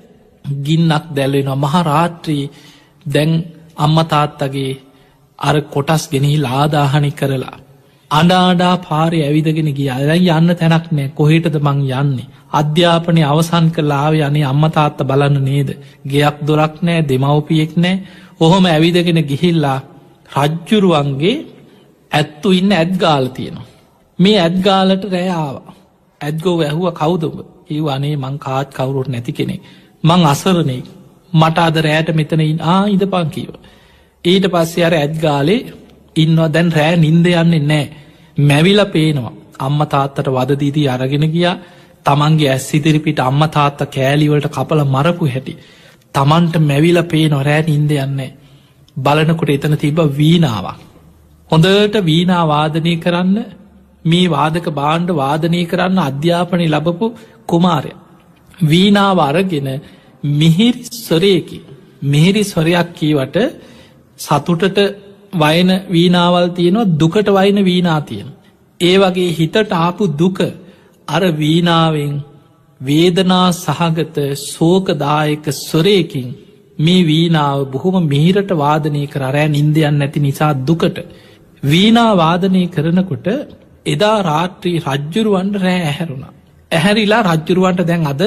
ගින්නක් දැල්වෙනවා මහරාත්‍රී දැන් අම්ම තාත්තගේ අර කොටස් ගෙනහි ආදාහනි කරලා. අඩාඩා පාරය ඇවිදගෙන ගිය අදැයි යන්න තැනක් නෑ කොහෙටද මං යන්නේ. අධ්‍යාපනය අවසන් කරලාව යනේ අම්ම තාත්ත බලන්න නේද. ගෙයක් දොරක් නෑ දෙමවපියෙක් නෑ ඔහොම ඇවිදගෙන ගිහිල්ලා රජ්ජුරුවන්ගේ ඇත්තු ඉන්න ඇත්ගාල තියෙනවා. මේ ඇත්ගාලට රෑආව. ඇත්ගෝ ඇහුව කවුදම ඒ අනේ මං කාත් කවුරුට නැති කෙනෙ. මං අසරනේ මට අද රෑට මෙතනයින් ආ ඉද පංකීව. ඊට පස්සේ අර ඇත්ගාලේ ඉන්නවා දැන් රෑ නින්ද යන්නේ නෑ. මැවිල පේනවා අම්ම තාත්තට වදදීදී අරගෙන ගියා තමන්ගේ ඇස් ඉදිරිපිට අම්ම තාත්ත කෑලිවලට කපල මරපු හැටි. තමන්ට මැවිල පේ නොරෑ නින්ද යන්නේ. බලනකොට එතන තිබ වීනාවක්. හොඳට වීනාවාදනය කරන්න මේ වාදක බාණ්ඩ වාදනය කරන්න අධ්‍යාපනය ලබපු කුමාරය. වීනාව අරගෙන මිහිරි ස්වරයකි. මිහිරි ස්වරයක් කීවට සතුටට වයන වීනාවල් තියෙනවා දුකට වයන වීනා තියෙන. ඒ වගේ හිතට ආපු දුක අර වීනාවෙන් වේදනා සහගත සෝකදායක ස්වරයකින් මේ වීනාව බොහොම මිහිරට වාදනය කර රෑ නින්දයන් නැති නිසා දුකට. වීනා වාදනය කරනකොට එදා රාත්‍රී රජ්ජුරුවන්ට රෑ ඇහැරුණා. ඇහැරිලා රජ්ජුරුවන්ට දැන් අද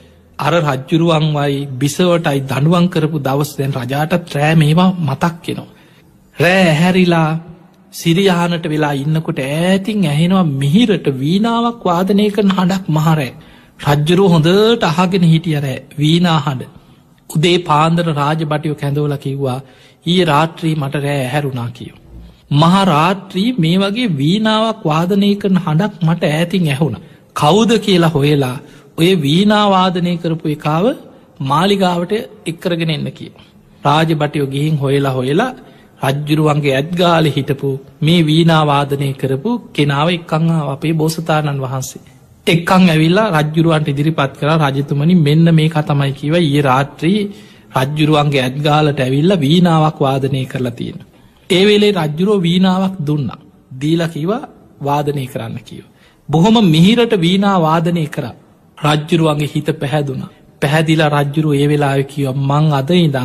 අර රජ්ජුරුවන්වයි බිසවටයි දනුවන් කරපු දවස් දැන් රජාටත් රෑ මේවා මතක් කෙනවා. රෑ ඇහැරිලා සිරියානට වෙලා ඉන්නකොට ඈතින් ඇහෙනවා මිහිරට වීනාවක් වාදනය කරන හඬක් මහරෑ. රජ්ජුරුව හොඳට අහගෙන හිටියරෑ වීනා හඬ. උදේ පාන්දර රාජබටියෝ කැඳවල කිව්වා ඊ රාත්‍රී මට රෑ ඇහැරුණා කියව. මහරාත්‍රී මේ වගේ වීනාවක් වාදනය කරන හඬක් මට ඈතින් ඇහුණ. කවුද කියලා හොයලා ඔය වීනාවාදනය කරපු එකාව මාලිගාවට එක්කරගෙන එන්න කිය. රාජබටියෝ ගිහින් හොයලා හොයලා රජ්ජුරුවන්ගේ ඇත්ගාල හිටපු මේ වීනාවාදනය කරපු කෙනාව එක්කං අපේ බෝසතාණන් වහන්සේ. එක්කං ඇවිල්ලා රජ්ජුරුවන්ට ඉදිරිපත් කර රජතුමනි මෙන්න මේ කතමයි කිව ඒ රාත්‍රී රජ්ජුරුවන්ගේ ඇත්ගාලට ඇවිල්ල වීනාවක් වාදනය කරලා තියෙන. ඒ වෙලේ රජ්ජුරුව වීනාවක් දුන්න. දීලකිවා වාදනය කරන්න කියව. බොහොම මිහිරට වීනා වාදනය කර රජ්ජුරුවන්ගේ හිත පැහැදුන. පැහැදිලා රජ්ජුරුව ඒ වෙලාව කිව මං අද ඉදං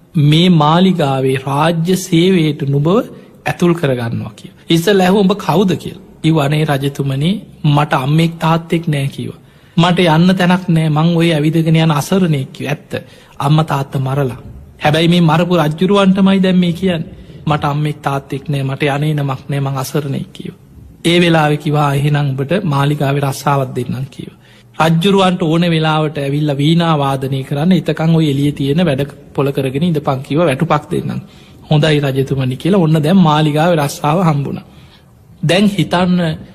මේ මාලිගාවේ රාජ්‍ය සේවයට නුබව ඇතුල් කරගන්නවා කිය. ඉස්ස ලැහ උඹ කවුද කියල්. ඉවනේ රජතුමනේ මට අම්මෙක් තාත්තෙක් නෑ කිව. මට යන්න තැනක් නෑ මං ඔය ඇවිදගෙන යන අසරණයක්කිව ඇත්ත අම්ම තාත්ත මරලා. හැබැයි මේ මරපු රජ්ජුරුවන්ටමයි දැම් මේ කියන්න මට අම්මෙක් තාත්තෙක් නෑ මට යනේ නමක් නෑ මං අසරණය කියව. ඒ වෙලාවෙකිවා එහෙනංබට මාලිගාවේ රස්සාවත් දෙන්නම් කියව. රජ්ජුරුවන්ට ඕන වෙලාවට ඇවිල්ල වීනාවාදනය කරන්න එතකං ඔය එලිය තියෙන වැඩ පොල කරගෙන ඉඳ පංකිව වැටු පක් දෙන්නම්. හොඳයි රජතුමනි කියලා ඔන්න දැම් මාලිගාව රස්සාාව හම්බුණ. දැන් හිතන්න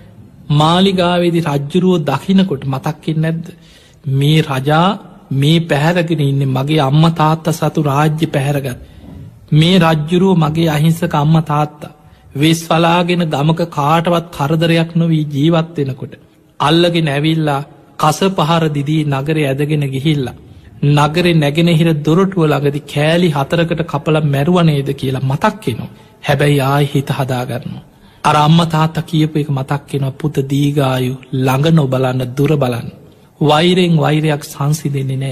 මාලිගාවේදි රජ්ජුරුවෝ දකිනකොට මතක්කෙන් නැද්ද. මේ රජා මේ පැහැරගෙන ඉන්න මගේ අම්ම තාත්ත සතු රාජ්‍ය පැහැරගත්. මේ රජ්ජුරුව මගේ අහිංසක අම්ම තාත්තා. වෙස් වලාගෙන ගමක කාටවත් කරදරයක් නොවී ජීවත්වෙනකොට. අල්ලගෙන ඇවිල්ලා කස පහර දිදී නගර ඇදගෙන ගිහිල්ලා. නගර නැගෙනහිර දොරටුව ළඟදි කෑලි හතරකට කපල මැරුවනේද කියලා මතක්කෙනවා. හැබැයි ආය හිත හදාගන්න. අර අම්ම තාත්ත කියපු එක මතක්කෙනවා පුත දීගායු ළඟ නොබලන්න දුර බලන්න. වෛරෙන් වෛරයක් සංසි දෙන්නේ නෑ.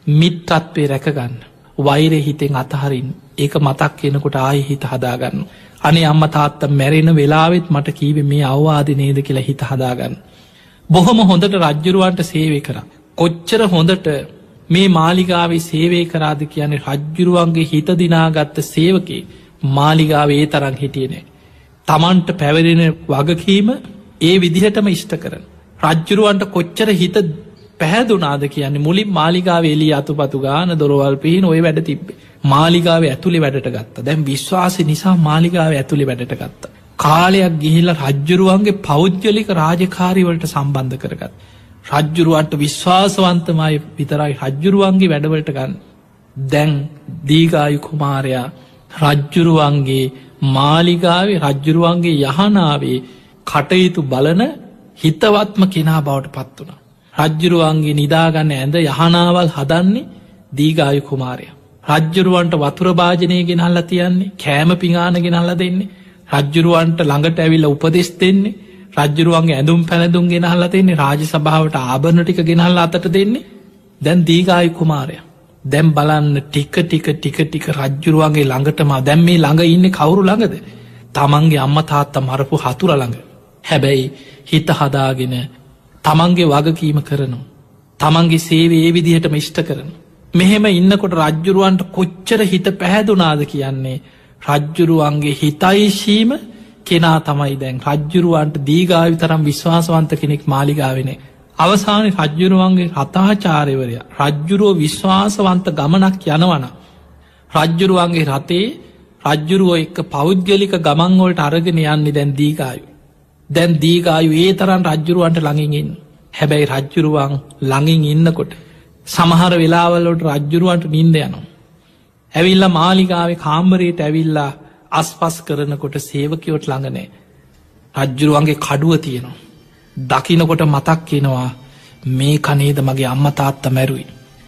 මිත්‍රත්වය රැකගන්න. වෛරය හිතෙන් අතහරින් ඒක මතක් කෙනකොට ආයි හිත හදාගන්න. අනේ අම්ම තාත්තා මැරෙන වෙලාවෙත් මට කීවේ මේ අවවාද නේද කියලා හිත හදාගන්න. බොහොම හොඳට රජ්ජුරුවන්ට සේවය කරා. කොච්චර හොඳට මේ මාලිගාවේ සේවය කරාද කියන්නේ රජ්ජුරුවන්ගේ හිත දිනාගත්ත සේවකේ මාලිගාවේ ඒ තරම් හිටියේ නෑ. තමන්ට පැවරෙන වගකීම ඒ විදිහටම ඉෂ්ට කරන. රජ්ජුරුවන්ට කොච්චර හිත පැහැදුනාද කියන්නේ මුලින් මාලිගාව එළිය අතුපතු ගාන දොරවල් පිහින ඔය වැඩ තිබ්බේ. මාලිගාව ඇතුළේ වැඩට ගත්තා. දැන් විශ්වාසය නිසා මාලිගාව ඇතුළේ වැඩට ගත්තා. කාලයක් ගිහිල්ලා රජ්ජුරුවන්ගේ පෞද්ගලික රාජකාරී වලට සම්බන්ධ කරගත්තා. රජ්ජුරුවන්ට විශ්වාසවන්තමයි විතරයි රජ්ජුරුවන්ගේ වැඩවලට ගන්න. දැන් දීගායු කුමාරයා රජ්ජුරුවන්ගේ මාලිගාවේ රජ්ජුරුවන්ගේ යහනාවේ කටයුතු බලන හිතවත්ම කෙනා බවට පත් වුණා. රජ්ජුරුවන්ගේ නිදාගන්න ඇඳ යහනාවල් හදන්නේ දීගායු කුමාරය. රජ්ජුරුවන්ට වතුර භාජනය ගෙනල්ලා තියන්නේ කෑම පිඟාන ගෙනල්ලා දෙන්නේ රජ්ජුරුවන්ට ළඟට ඇවිල්ලා උපදෙස් දෙන්නේ රජ්ජුරුවන්ගේ ඇඳුම් පැළඳුම් ගෙනල්ලා දෙන්නේ රාජ සභාවට ආභරණ ටික ගෙනල්ලා අතට දෙන්නේ දැන් දීගායු කුමාරය. දැන් බලන්න ටික ටික ටික ටික රජ්ජුරුවන්ගේ ළඟටම දැන් මේ ළඟ ඉන්නේ කවුරු ළඟද? තමන්ගේ අම්මා තාත්තා මරපු හතුර ළඟ. හැබැයි හිත හදාගෙන තමන්ගේ වගකීම කරනවා. තමන්ගේ සේවය ඒ විදිහටම ඉෂ්ට කරනවා. මෙහෙම ඉන්නකොට රජ්ජුරුවන්ට කොච්චර හිත පැහැදුනාද කියන්නේ රජ්ජුරුවන්ගේ හිතයිශීම කෙනා තමයි දැන් රජ්ජුරුවන්ට දීගායු තරම් විශ්වාසවන්ත කෙනෙක් මාලිගාවෙනේ. අවසානයේ රජ්ජුරුවන්ගේ රථාචාර්යවරය රජ්ජුරුව විශ්වාසවන්ත ගමනක් යනවන රජ්ජුරුවන්ගේ රතේ රජ්ජුරුව එක්ක පෞද්ගලික ගමන්වලට අරගෙන යන්නේ දැන් දීගායු. දැන් දීගායු ඒ තරම් රජ්ජුරුවන්ට ළඟින් හැබැයි රජ්ජුරුවන් ළඟින් ඉන්නකොට සමහර වෙලාවලට රජ්ජුරුවන්ට නින්ද යනවා. ඇවිල්ලා මාලිගාවේ කාමරයට ඇවිල්ලා අස්පස් කරනකොට සේවකයොට ළඟනෑ. රජ්ජුරුවන්ගේ කඩුව තියෙනවා. දකිනකොට මතක් කෙනවා මේ කනේද මගේ අම්ම තාත්ත මැරුයි.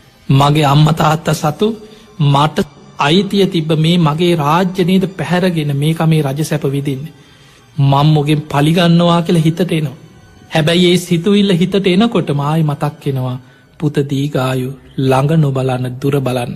මගේ අම්ම තාත්ත සතු මට අයිතිය තිබ්බ මේ මගේ රාජ්‍යනයද පැහැරගෙන මේක මේ රජ සැප විදින්න. මම්මොගෙන් පලිගන්නවා කියලා හිතට එනවා. හැබැයි ඒ සිතුවිල්ල හිතට එනකොට මයි මතක් කෙනවා පුත දීගායු ළඟ නොබලන්න දුර බලන්න.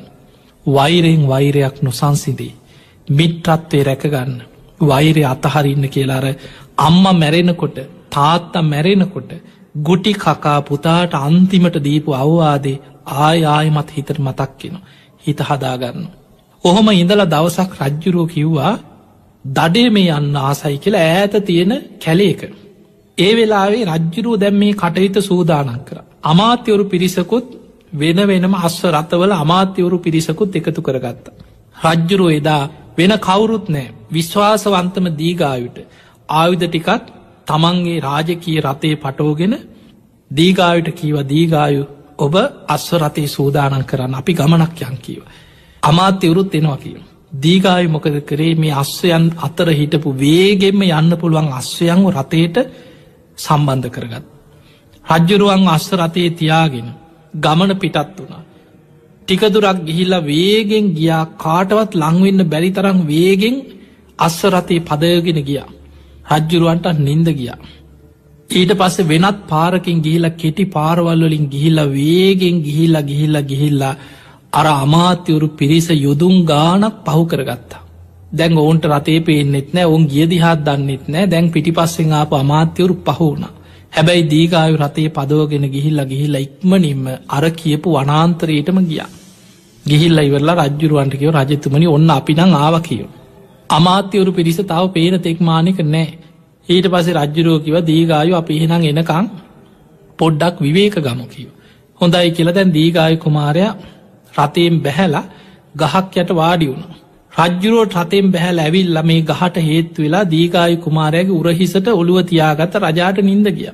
වෛරෙන් වෛරයක් නොසංසිදී. මිත්‍රත්වය රැකගන්න වෛරය අතහරින්න කියලාර අම්ම මැරෙනකොට තාත්තා මැරෙනකොට ගුටි කකා පුතාට අන්තිමට දීපු අවවාදේ ආය ආයමත් හිතට මතක්කෙන හිත හදාගන්න. ඔහොම ඉඳලා දවසක් රජ්ජුරුව කිව්වා දඩේ මේ යන්න ආසයි කියලා ඈත තියෙන කැලේක. ඒ වෙලාවේ රජ්ජුරුව දැම් මේ කටයුතු සූදානන් කර. අමාත්‍යවරු පිරිසකුත් වෙන වෙනම අස්ව රතවල අමාත්‍යවරු පිරිසකුත් එකතු කරගත්ත. රජ්ජුරුව එදා වෙන කවුරුත් නෑ විශ්වාසවන්තම දීගායුට ආයුධ ටිකත් තමන්ගේ රාජකී රතේ පටෝගෙන දීගායුට කීව දීගායු ඔබ අස්ව රතේ සූදානන් කරන්න අපි ගමනක් යන් කීව. අමාත්‍යවරුත් එනවා කියව. දීගායු මොකද කරේ මේ අස්වයන් අතර හිටපු වේගෙන්ම යන්න පුළුවන් අස්වයන්ව රතේට සම්බන්ධ කරගත්. රජ්ජුරුවන් අස්ව රතේ තියාගෙන ගමන පිටත් වුණා. ටිකදුරක් ගිහිල්ලා වේගෙන් ගියා කාටවත් ලංවෙන්න බැරි තරම් වේගෙන් අස්ව රතේ පදයගෙන ගියා. රජ්ජුරුවන්ට නින්ද ගියා. ඊට පස්සේ වෙනත් පාරකින් ගිහිලා කෙටි පාරවල්වලින් ගිහිල්ලා වේගෙන් ගිහිල්ලා ගිහිල්ලා ගිහිල්ලා අර අමාත්‍යවරු පිරිස යොදුන් ගානක් පහු කරගත්තා. දැන් ඔවුන්ට රතේ පේන්නෙත් නෑ ඔවුන් ගිය දිහාත් දන්නෙත් නෑ දැන් පිටිපස්සෙන් ආපු අමාත්‍යවරු පහ වුණා. හැබැයි දීගායු රතේ පදවගෙන ගිහිල්ලා ගිහිල්ලා ඉක්මනින්ම අර කියපු වනාන්තරයටම ගියා. ගිහිල්ලා ඉවරලා රජ්ජුරුවන්ට කියව රජතුමනි ඔන්න අපි නම් ආවා කියෝ. අමාත්‍යවරු පිරිස තව පේන තෙක්මානක නෑ. ඊට පස්සේ රජ්ජුරුව කිව දීගායු අපි එහෙනම් එනකං පොඩ්ඩක් විවේක ගමු කියව. හොඳයි කියලා දැන් දීගායු කුමාරයා රතයෙන් බැහැලා ගහක් යට වාඩි වුණා. රජ්ජුරුවට රතයෙන් බැහැලා ඇවිල්ලා මේ ගහට හේතු වෙලා දීගායු කුමාරයාගේ උරහිසට ඔළුව තියාගත්ත රජාට නින්ද ගියා.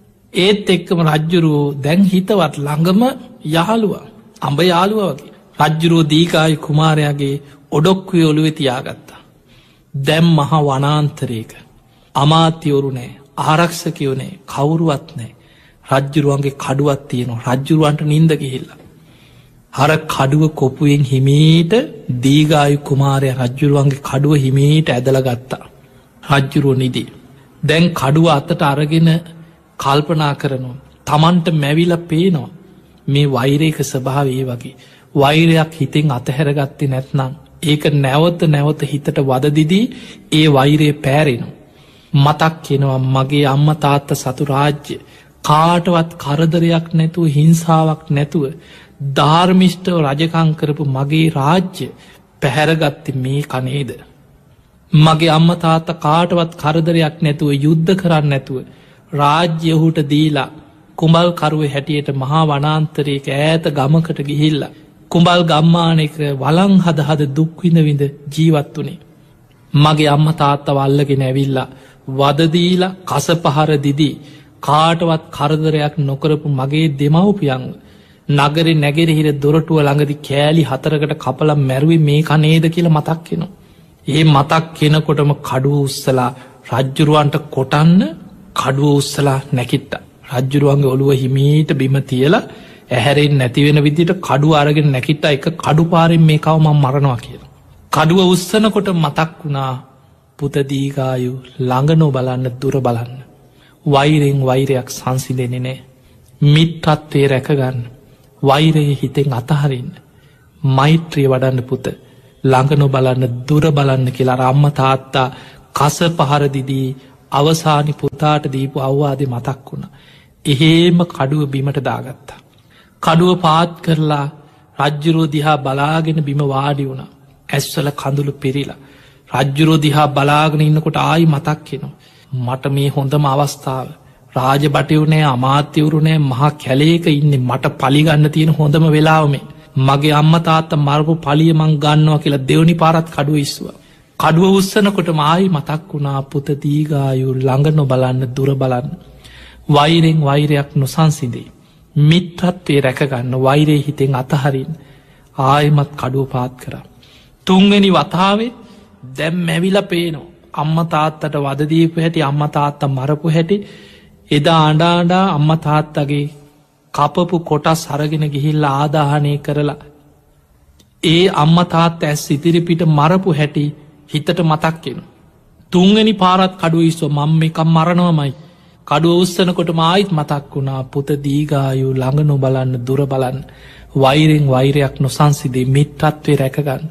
ඒත් එක්කම රජ්ජුරුවෝ දැන් හිතවත් ළඟම යහළුවා අඹ යාළුවා වගේ. රජ්ජුරුවෝ දීගායු කුමාරයාගේ ඔඩොක්කුවේ ඔළුවේ තියාගත්තා. දැම් මහ වනාන්තරයක අමාත්‍යවරු නෑ ආරක්ෂකයෝ නෑ කවුරුවත් නෑ. රජ්ජුරුවන්ගේ කඩුවත් තියෙනවා. රජ්ජුරුවන්ට නින්ද ගිහිල්ලා හර කඩුව කොපුුවෙන් හිමීට දීගායු කුමාරය රජ්ජුරුවන්ගේ කඩුව හිමීට ඇදල ගත්තා. රජ්ජුරුව නිදී. දැන් කඩුව අතට අරගෙන කල්පනා කරනවා. තමන්ට මැවිල පේනවා. මේ වෛරයක ස්වභාවය ඒ වගේ. වෛරයක් හිතෙන් අතහැරගත්තේ නැත්නම් ඒක නැවත නැවත හිතට වදදිදී ඒ වෛරය පෑරෙනවා. මතක් කෙනවා මගේ අම්ම තාත්ත සතු රාජ්‍ය කාටවත් කරදරයක් නැතුව හිංසාවක් නැතුව ධර්මිෂ්ඨව රජකං කරපු මගේ රාජ්‍ය පැහැරගත්ති මේ කනේද. මගේ අම්ම තාත්ත කාටවත් කරදරයක් නැතුව යුද්ධ කරන්න නැතුව රාජ්‍ය ඔහුට දීලා කුඹල්කරුව හැටියට මහා වනාන්තරයක ඈත ගමකට ගිහිල්ල කුඹල් ගම්මානක වලං හද හද දුක්විඳවිඳ ජීවත් වනේ. මගේ අම්ම තාත්ත වල්ලගෙන ඇවිල්ලා වදදීල කස පහර දිදී කාටවත් කරදරයක් නොකරපු මගේ දෙමව්පියන් නගරෙ නැගෙරහිර දොරටුව ළඟදි කෑලි හතරකට කපල මැරුවේ මේ කනේද කියල මතක් කෙනවා. ඒ මතක් කෙනකොටම කඩුව උස්සලා රජ්ජුරුවන්ට කොටන්න කඩුව උස්සලා නැකිට්ට. රජ්ජුරුවන්ගේ ඔළුව හිමීට බිම තියලා ඇහැරෙන් නැතිවෙන විදිට කඩු අරගෙන නැකිට එක කඩු පාරෙන් මේ කවම මරණවා කියලා. කඩුව උස්සනකොට මතක් වුණා පුතදීගායු ළඟනෝ බලන්න දුර බලන්න. වෛරෙන් වෛරයක් සංසිදෙනෙ නෑ. මිත්‍රත්වය රැකගන්න. වෛරයේ හිතෙන් අතහරින්න. මෛත්‍රිය වඩන්න පුත ළඟනො බලන්න දුර බලන්න කියලා රම්ම තාත්තා කස පහරදිදී අවසානි පුතාට දීපු අවවාදෙ මතක් වුණ. එහෙම කඩුව බිමට දාගත්තා. කඩුව පාත් කරලා රජ්ජුරෝ දිහා බලාගෙන බිම වාඩි වුණ ඇස්වල කඳුළු පිරිලා රජ්ජුරෝ දිහා බලාගෙන ඉන්නකොට ආයි මතක් කෙනවා. මට මේ හොඳම අවස්ථාව රාජ බටයවනෑ අමාත්‍යවරුණෑ මහා කැලේක ඉන්න මට පලිගන්න තියෙන හොඳම වෙලාවමේ මගේ අම්ම තාත්ත මරපු පලිය මං ගන්නවා කියලා දෙවනි පාරත් කඩුව ඉස්වා. කඩුව උත්සනකොට මයි මතක් වුණා පුත දීගායු ළඟ නොබලන්න දුර බලන්න. වෛරෙන් වෛරයක් නොසන්සිදේ. මිත්‍රත්වය රැකගන්න වෛරය හිතෙන් අතහරින් ආයමත් කඩුව පාත් කරා. තුන්වෙනි වතාවේ දැම් මැවිල පේනෝ. අම්ම තාත්තට වදදීපු හැටි අම්ම තාත්ත මරපු හැටි එදා අඩාඩා අම්ම තාත්තගේ කපපු කොටස් අරගෙන ගිහිල්ල ආදාහනය කරලා ඒ අම්ම තාත්ත ඇස් ඉතිරිපිට මරපු හැටි හිතට මතක්කෙන. තුන්ගනි පාරත් කඩුව ඉස්ව මං එකම් මරණවමයි. කඩුව උස්සනකොට මායිත් මතක් වුණා පුත දීගායු ළඟ නොබලන්න දුර බලන්න වෛරෙන් වෛරයක් නොසන්සිදේ මිත්‍රත්වය රැකගන්න.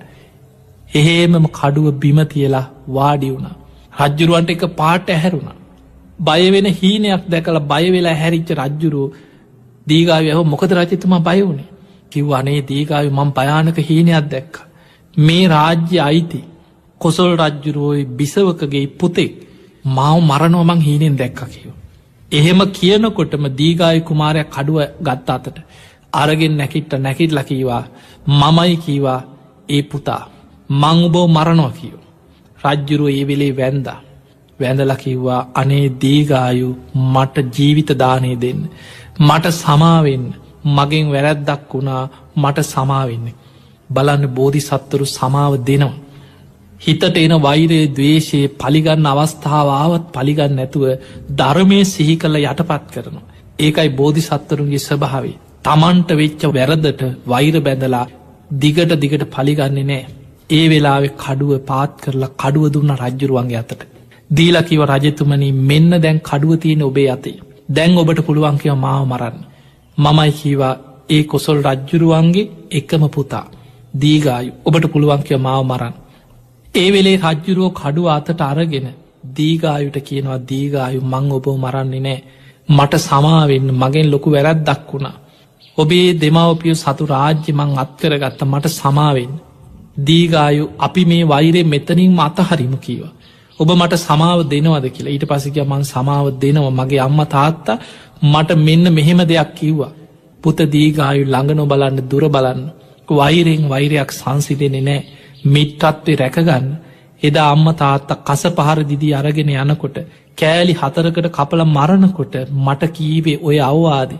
එහෙමම කඩුව බිම තියලා වාඩි වුණ. රජ්ජුරුවන්ට එක පාට ඇහැරුණ. බයවෙන හීනයක් දැකළ බයවෙලා හැරිච්ච රජ්ජුරුව දීගාව යහ මොකද රජතුම බයවුණේ කිව් අනේ දීගාව මං භයානක හීනයක් දැක්ක. මේ රාජ්‍ය අයිති කොසොල් රජ්ජුරුවෝයි බිසවකගේ පුතෙක් මාව මරණෝමං හීනෙන් දැක්ක කියව. එහෙම කියනකොටම දීගාය කුමාරයක් කඩුව ගත්ත අතට අරගෙන් නැකිට්ට නැකිට ලකීවා මමයි කීවා ඒ පුතා මං උබෝ මරණෝ කියෝ. රජ්ජුරුව ඒ වෙලේ වැන්දා වැඳලකිව්වා අනේ දීගායු මට ජීවිත දානය දෙන්න. මට සමාවෙන්න මගෙන් වැරැද්දක් වුණා මට සමාවෙන්න. බලන්න බෝධි සත්වරු සමාව දෙනවා. හිතට එන වෛරයේ දවේශයේ පලිගන්න අවස්ථාවාවත් පලිගන්න නැතුව ධර්මය සිහි කළ යටපත් කරනවා. ඒකයි බෝධි සත්වරුන්ගේ ස්වභාවේ. තමන්ට වෙච්ච වැරදට වෛර බැඳලා දිගට දිගට පලිගන්නේ නෑ. ඒ වෙලාවෙ කඩුව පාත් කරලා කඩුව දුන්න රජ්ජුරුවන්ගේ අතට. දීලකිව රජතුමනි මෙන්න දැන් කඩුව තියෙන ඔබේ අතේ. දැන් ඔබට පුළුවන්කිව මාව මරන්න. මමයි කීවා ඒ කොසොල් රජ්ජුරුවන්ගේ එකම පුතා. දීගායු ඔබට පුළුවන්කිව මාව මරන්න. ඒ වෙලේ රජ්ජුරුවෝ කඩුව අතට අරගෙන දීගායුට කියනවා දීගායු මං ඔබෝ මරන්නේ නෑ. මට සමාවෙන්න මගෙන් ලොකු වැරැත් දක් වුණා. ඔබේ දෙමවපියු සතු රාජ්‍ය මං අත්කරගත්ත මට සමාවෙන්න. දීගායු අපි මේ වෛරය මෙතනින් අතහරිමු කීවා. ඔබ මට සමාව දෙනවද කියලා ඊට පසික මං සමාව දෙනව මගේ අම්ම තාත්තා මට මෙන්න මෙහෙම දෙයක් කිව්වා. පුත දීගායු ළඟ නොබලන්න දුර බලන්න වෛරෙන් වෛරයක් සංසිදෙනෙ නෑ මිට්ටත්වේ රැකගන්න. එදා අම්ම තාත්තා කස පහර දිදී අරගෙන යනකොට කෑලි හතරකට කපල මරණකොට මට කීවේ ඔය අවවාද.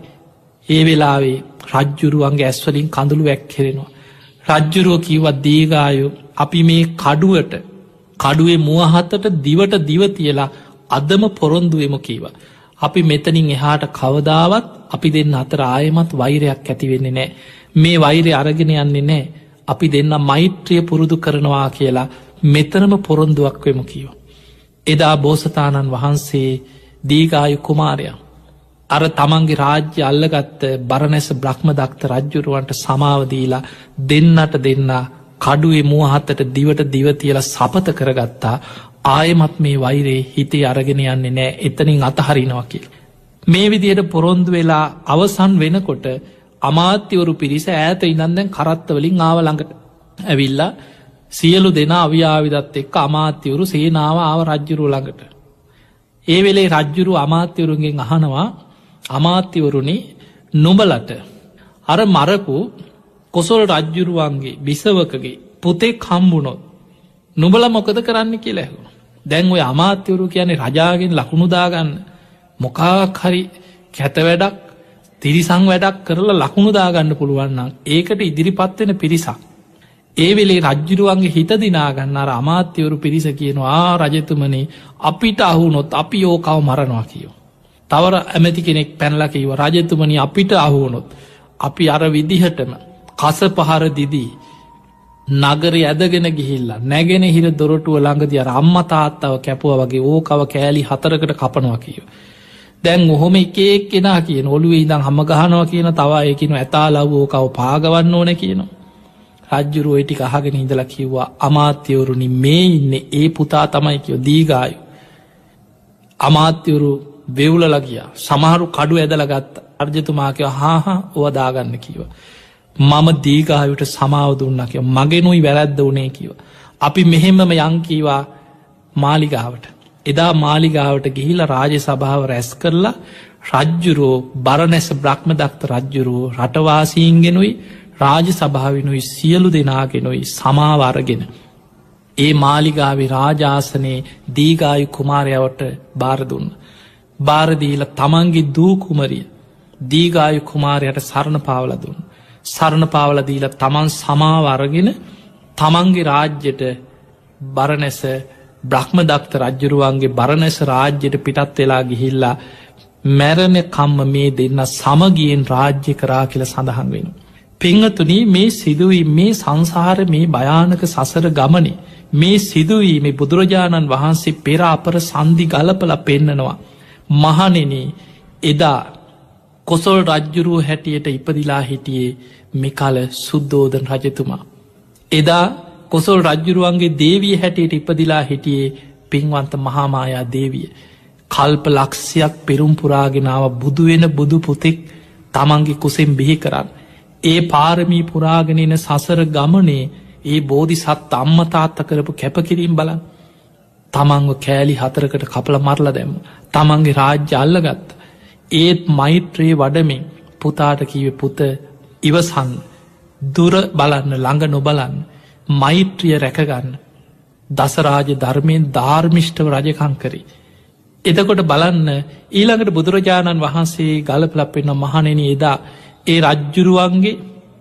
ඒ වෙලාවේ රජ්ජුරුවන්ගේ ඇස්වලින් කඳුළු වැැක්කෙරෙනවා. රජ්ජුරුව කීවත් දීගායු අපි මේ කඩුවට කඩුවේ මුවහතට දිවට දිව තියලා අදම පොරොන්දුවම කීවා. අපි මෙතනින් එහාට කවදාවත් අපි දෙන්න අතර ආයමත් වෛරයක් ඇතිවෙන්නේ නෑ. මේ වෛරය අරගෙන යන්නේ නෑ. අපි දෙන්න මෛත්‍රිය පුරුදු කරනවා කියලා මෙතනම පොරොන්දුවක් වෙමු කියෝ. එදා බෝසතාණන් වහන්සේ දීගායු කුමාරයා අර තමන්ගේ රාජ්‍ය අල්ලගත්ත බරණැස බ්‍රහ්මදත්ත රජ්ජුරුවන්ට සමාව දීලා දෙන්නට දෙන්න කඩුවේ මුවහතට දිවට දිව තියලා සපත කරගත්තා. ආයෙමත් මේ වෛරේ හිතේ අරගෙන යන්නේ නෑ, එතනින් අතහරිනවා කියලා. මේ විදියට පොරොන්දු වෙලා අවසන් වෙනකොට අමාත්‍යවරු පිරිස ඈත ඉඳන් දැන් කරත්ත වලින් ආව ළඟට ඇවිල්ලා සියලු දෙනා අවියාවිදත් එක්ක අමාත්‍යවරු සේනාව ආව රජ්ජුරුව ළඟට. ඒ වෙලේ රජ්ජුරුව අමාත්‍යවරුන්ගෙන් අහනවා, අමාත්‍යවරුනි නුඹලට අර මරපු කොසල් රජ්ජුරුවන්ගේ බිසවකගේ පුතෙක් හම්බුනොත් නුඹල මොකද කරන්න කියලා ඇහුණා. දැන් ඔය අමාත්‍යවරු කියන්නේ රජාගෙන් ලකුණු දාගන්න මොකක් හරි කැත වැඩක් තිරිසං වැඩක් කරලා ලකුණු දාගන්න පුළුවන් නම් ඒකට ඉදිරිපත් වෙන පිරිසක්. ඒ වෙලේ රජ්ජුරුවන්ගේ හිත දිනාගන්න අර අමාත්‍යවරු පිරිස කියනවා, ආ රජතුමනි අපිට අහුනොත් අපි ඕකව මරනවා කියෝ. තවර ඇමති කෙනෙක් පැනලා කිව්වා, රජතුමනි අපිට අහුනොත් අපි අර විදිහටම කස පහර දිදී නගරේ ඇදගෙන ගිහිල්ලා නැගෙන හිර දොරටුව ළඟදී අර අම්මා තාත්තව කැපුවා වගේ ඕකව කෑලි හතරකට කපනවා කියෝ. දැන් ඔහොම එක එක්කෙනා කියන ඔළුවේ ඉඳන් හැම ගහනවා කියන, තව අය කියන ඇතාලව් ඕකව පාගවන්න ඕනේ කියනවා. රජ්ජුරුවෝ ඒ ටික අහගෙන ඉඳලා කිව්වා, අමාත්‍යවරුනි මේ ඉන්නේ ඒ පුතා තමයි කියෝ දීගායු. අමාත්‍යවරු වෙවුලලා ගියා. සමහරු කඩු ඇදලා ගත්තා. රජතුමා කිව්වා හා හා ඔවා දාගන්න කිව්වා. මම දීගායුට සමාව දුන්නා කිව්වා. මගෙනුයි වැරද්ද උනේ කිව්වා. අපි මෙහෙමම යන් කීවා මාලිගාවට. එදා මාලිගාවට ගිහිල්ලා රාජ සභාව රැස් කරලා රජ්ජුරුවෝ බරණැස බ්‍රහ්මදත්ත රජ්ජුරුවෝ රටවාසීන්ගෙනුයි රාජ සභාවෙනුයි සියලු දෙනාගෙනුයි සමාව අරගෙන ඒ මාලිගාවේ රාජාසනයේ දීගායු කුමාරයාට බාර දුන්න. බාරදීල තමන්ගේ දූ කුමරිය දීගායු කුමාරයට සරණ පාවල දුන්න. සරණ පාවල දීල තමන් සමාව අරගෙන තමන්ගේ රාජ්‍යයට බරණැස බ්‍රහ්මදත්ත රජ්ජුරුවන්ගේ බරණැස රාජ්‍යයට පිටත් වෙලා ගිහිල්ලා මැරණ කම්ම මේ දෙන්න සමගියෙන් රාජ්‍ය කරා කියල සඳහන් වෙන. පිංහතුනි මේ සිදුවී මේ සංසාර මේ භයානක සසර ගමනේ මේ සිදුවී මේ බුදුරජාණන් වහන්සේ පෙර අපර සන්ධි ගලපල පෙන්නනවා. මහනෙන එදා කොසොල් රජ්ජුරුව හැටියට ඉපදිලා හිටියේ මෙකල සුද්දෝදන රජතුමා. එදා කොසොල් රජ්ජුරුවන්ගේ දේවිය හැටියට ඉපදිලා හිටියේ පින්වන්ත මහාමායා දේවිය. කල්ප ලක්ෂයක් පෙරුම් පුරාගෙනාව බුදුවෙන බුදු පුතෙක් තමන්ගේ කුසෙන් බිහි කරන්න. ඒ පාරමී පුරාගෙනන සසර ගමනේ ඒ බෝධි සත් අම්මතාත්ත කරපු කැපකිරීම් බලන් තමන්ව කෑලි හතරකට කපල මරල දැම්ම. තමන්ගේ රාජ්‍ය අල්ලගත්. ඒත් මෛත්‍රයේ වඩමින් පුතාට කීව පුත ඉවසන් දුර බලන්න ළඟ නොබලන්න මෛත්‍රිය රැකගන්න දසරාජ ධර්මයෙන් ධර්මිෂ්ඨව රජකං කරේ. එතකොට බලන්න ඊළඟට බුදුරජාණන් වහන්සේ ගලපලපෙන්න්න මහනෙන එදා ඒ රජ්ජුරුවන්ගේ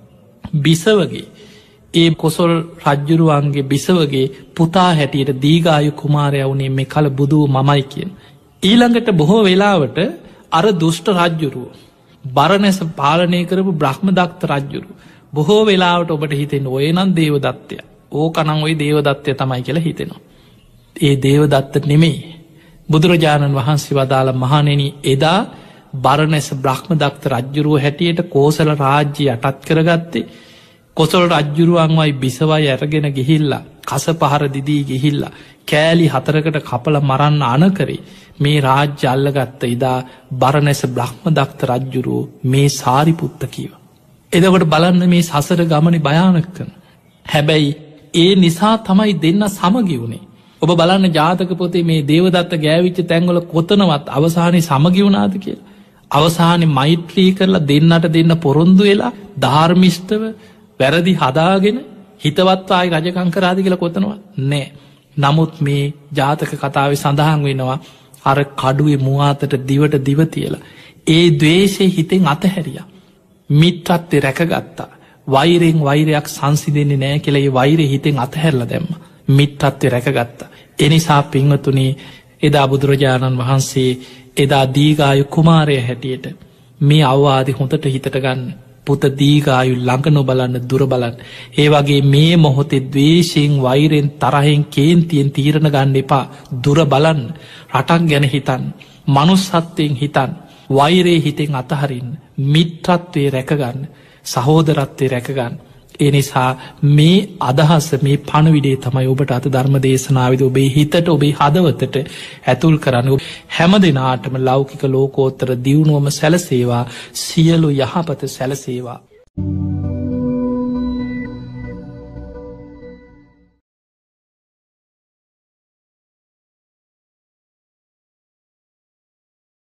බිසවගේ ඒ කොසොල් රජ්ජුරුවන්ගේ බිසවගේ පුතා හැටියට දීගායු කුමාරය වුණේ මේ කල බුදුව මමයි කියෙන්. ඊළඟට බොහෝ වෙලාවට අර දුෂ්ට රජ්ජුරුව බරණැස පාලනය කරපු බ්‍රහ්මදත්ත රජ්ජුරු බොහෝ වෙලාවට ඔබට හිතෙන ඔය නම් දේවදත්තය ඕකනං ඔයි දේවදත්තය තමයි කියලා හිතෙනවා. ඒ දේවදත්ත නෙමෙයි බුදුරජාණන් වහන්සේ වදාළ මහනෙන එදා බරණැස බ්‍රහ්මදත්ත රජ්ජුරුව හැටියට කෝසල රාජ්‍ය යටත් කරගත්තේ කොසොල් රජ්ජුරුවන්වයි බිසවයි ඇරගෙන ගිහිල්ලා කස පහර දිදී ගිහිල්ලා කෑලි හතරකට කපල මරන්න අනකරේ මේ රාජ්‍ය අල්ලගත්ත ඉදා බරණැස බ්‍රහ්මදත්ත රජ්ජුරුව මේ සාරිපුත්ත කීව. එදකොට බලන්න මේ සසර ගමනි භයානකන. හැබැයි ඒ නිසා තමයි දෙන්න සමගිවුණේ. ඔබ බලන්න ජාතක පොතේ මේ දේවදත්ත ගෑවිච්ච තැන්ගොල කොතනවත් අවසානය සමගිවුණාද කියලා. අවසානය මෛත්‍රී කරලා දෙන්නට දෙන්න පොරොන්දු වෙලා ධර්මිෂ්ඨව වැරදි හදාගෙන හිතවත්වායි රජකංකරාද කියලා කොතනවා නෑ. නමුත් මේ ජාතක කතාව සඳහන් වෙනවා අර කඩුවේ මුවාතට දිවට දිව තියලා. ඒ දවේශය හිතෙන් අතහැරිය. මිත්‍රත්වය රැකගත්තා. වෛරෙන් වෛරයක් සංසිදෙන්නේ නෑ කෙළේ වෛරය හිතෙන් අතහැරල දැම්ම. මිත්‍රත්වය රැකගත්තා. එනිසා පින්වතුනේ එදා බුදුරජාණන් වහන්සේ එදා දීගායු කුමාරය හැටියට මේ අවවාදි හොඳට හිතට ගන්න. පුත දීගායු ළඟ නොබලන්න දුර බලන්න. ඒ වගේ මේ මොහොතේ දවේශයෙන් වෛරෙන් තරහෙන් කේන්තියෙන් තීරණ ගන්න එපා දුර බලන්න. රටක් ගැන හිතන් මනුස්සත්වයෙන් හිතන් වෛරේ හිතෙන් අතහරින්න, මිත්‍රත්වයේ රැකගන්න, සහෝදරත්වයේ රැකගන්න. ඒ නිසා මේ අදහස මේ පණවිඩේ තමයි ඔබට අත ධර්ම දේශනාවේදී ඔබේ හිතට ඔබේ හදවතට ඇතුල් කරන්න. හැම දිනාටම ලෞකික ලෝකෝත්තර දියුණුවම සැලසේවා, සියලු යහපත සැලසේවා.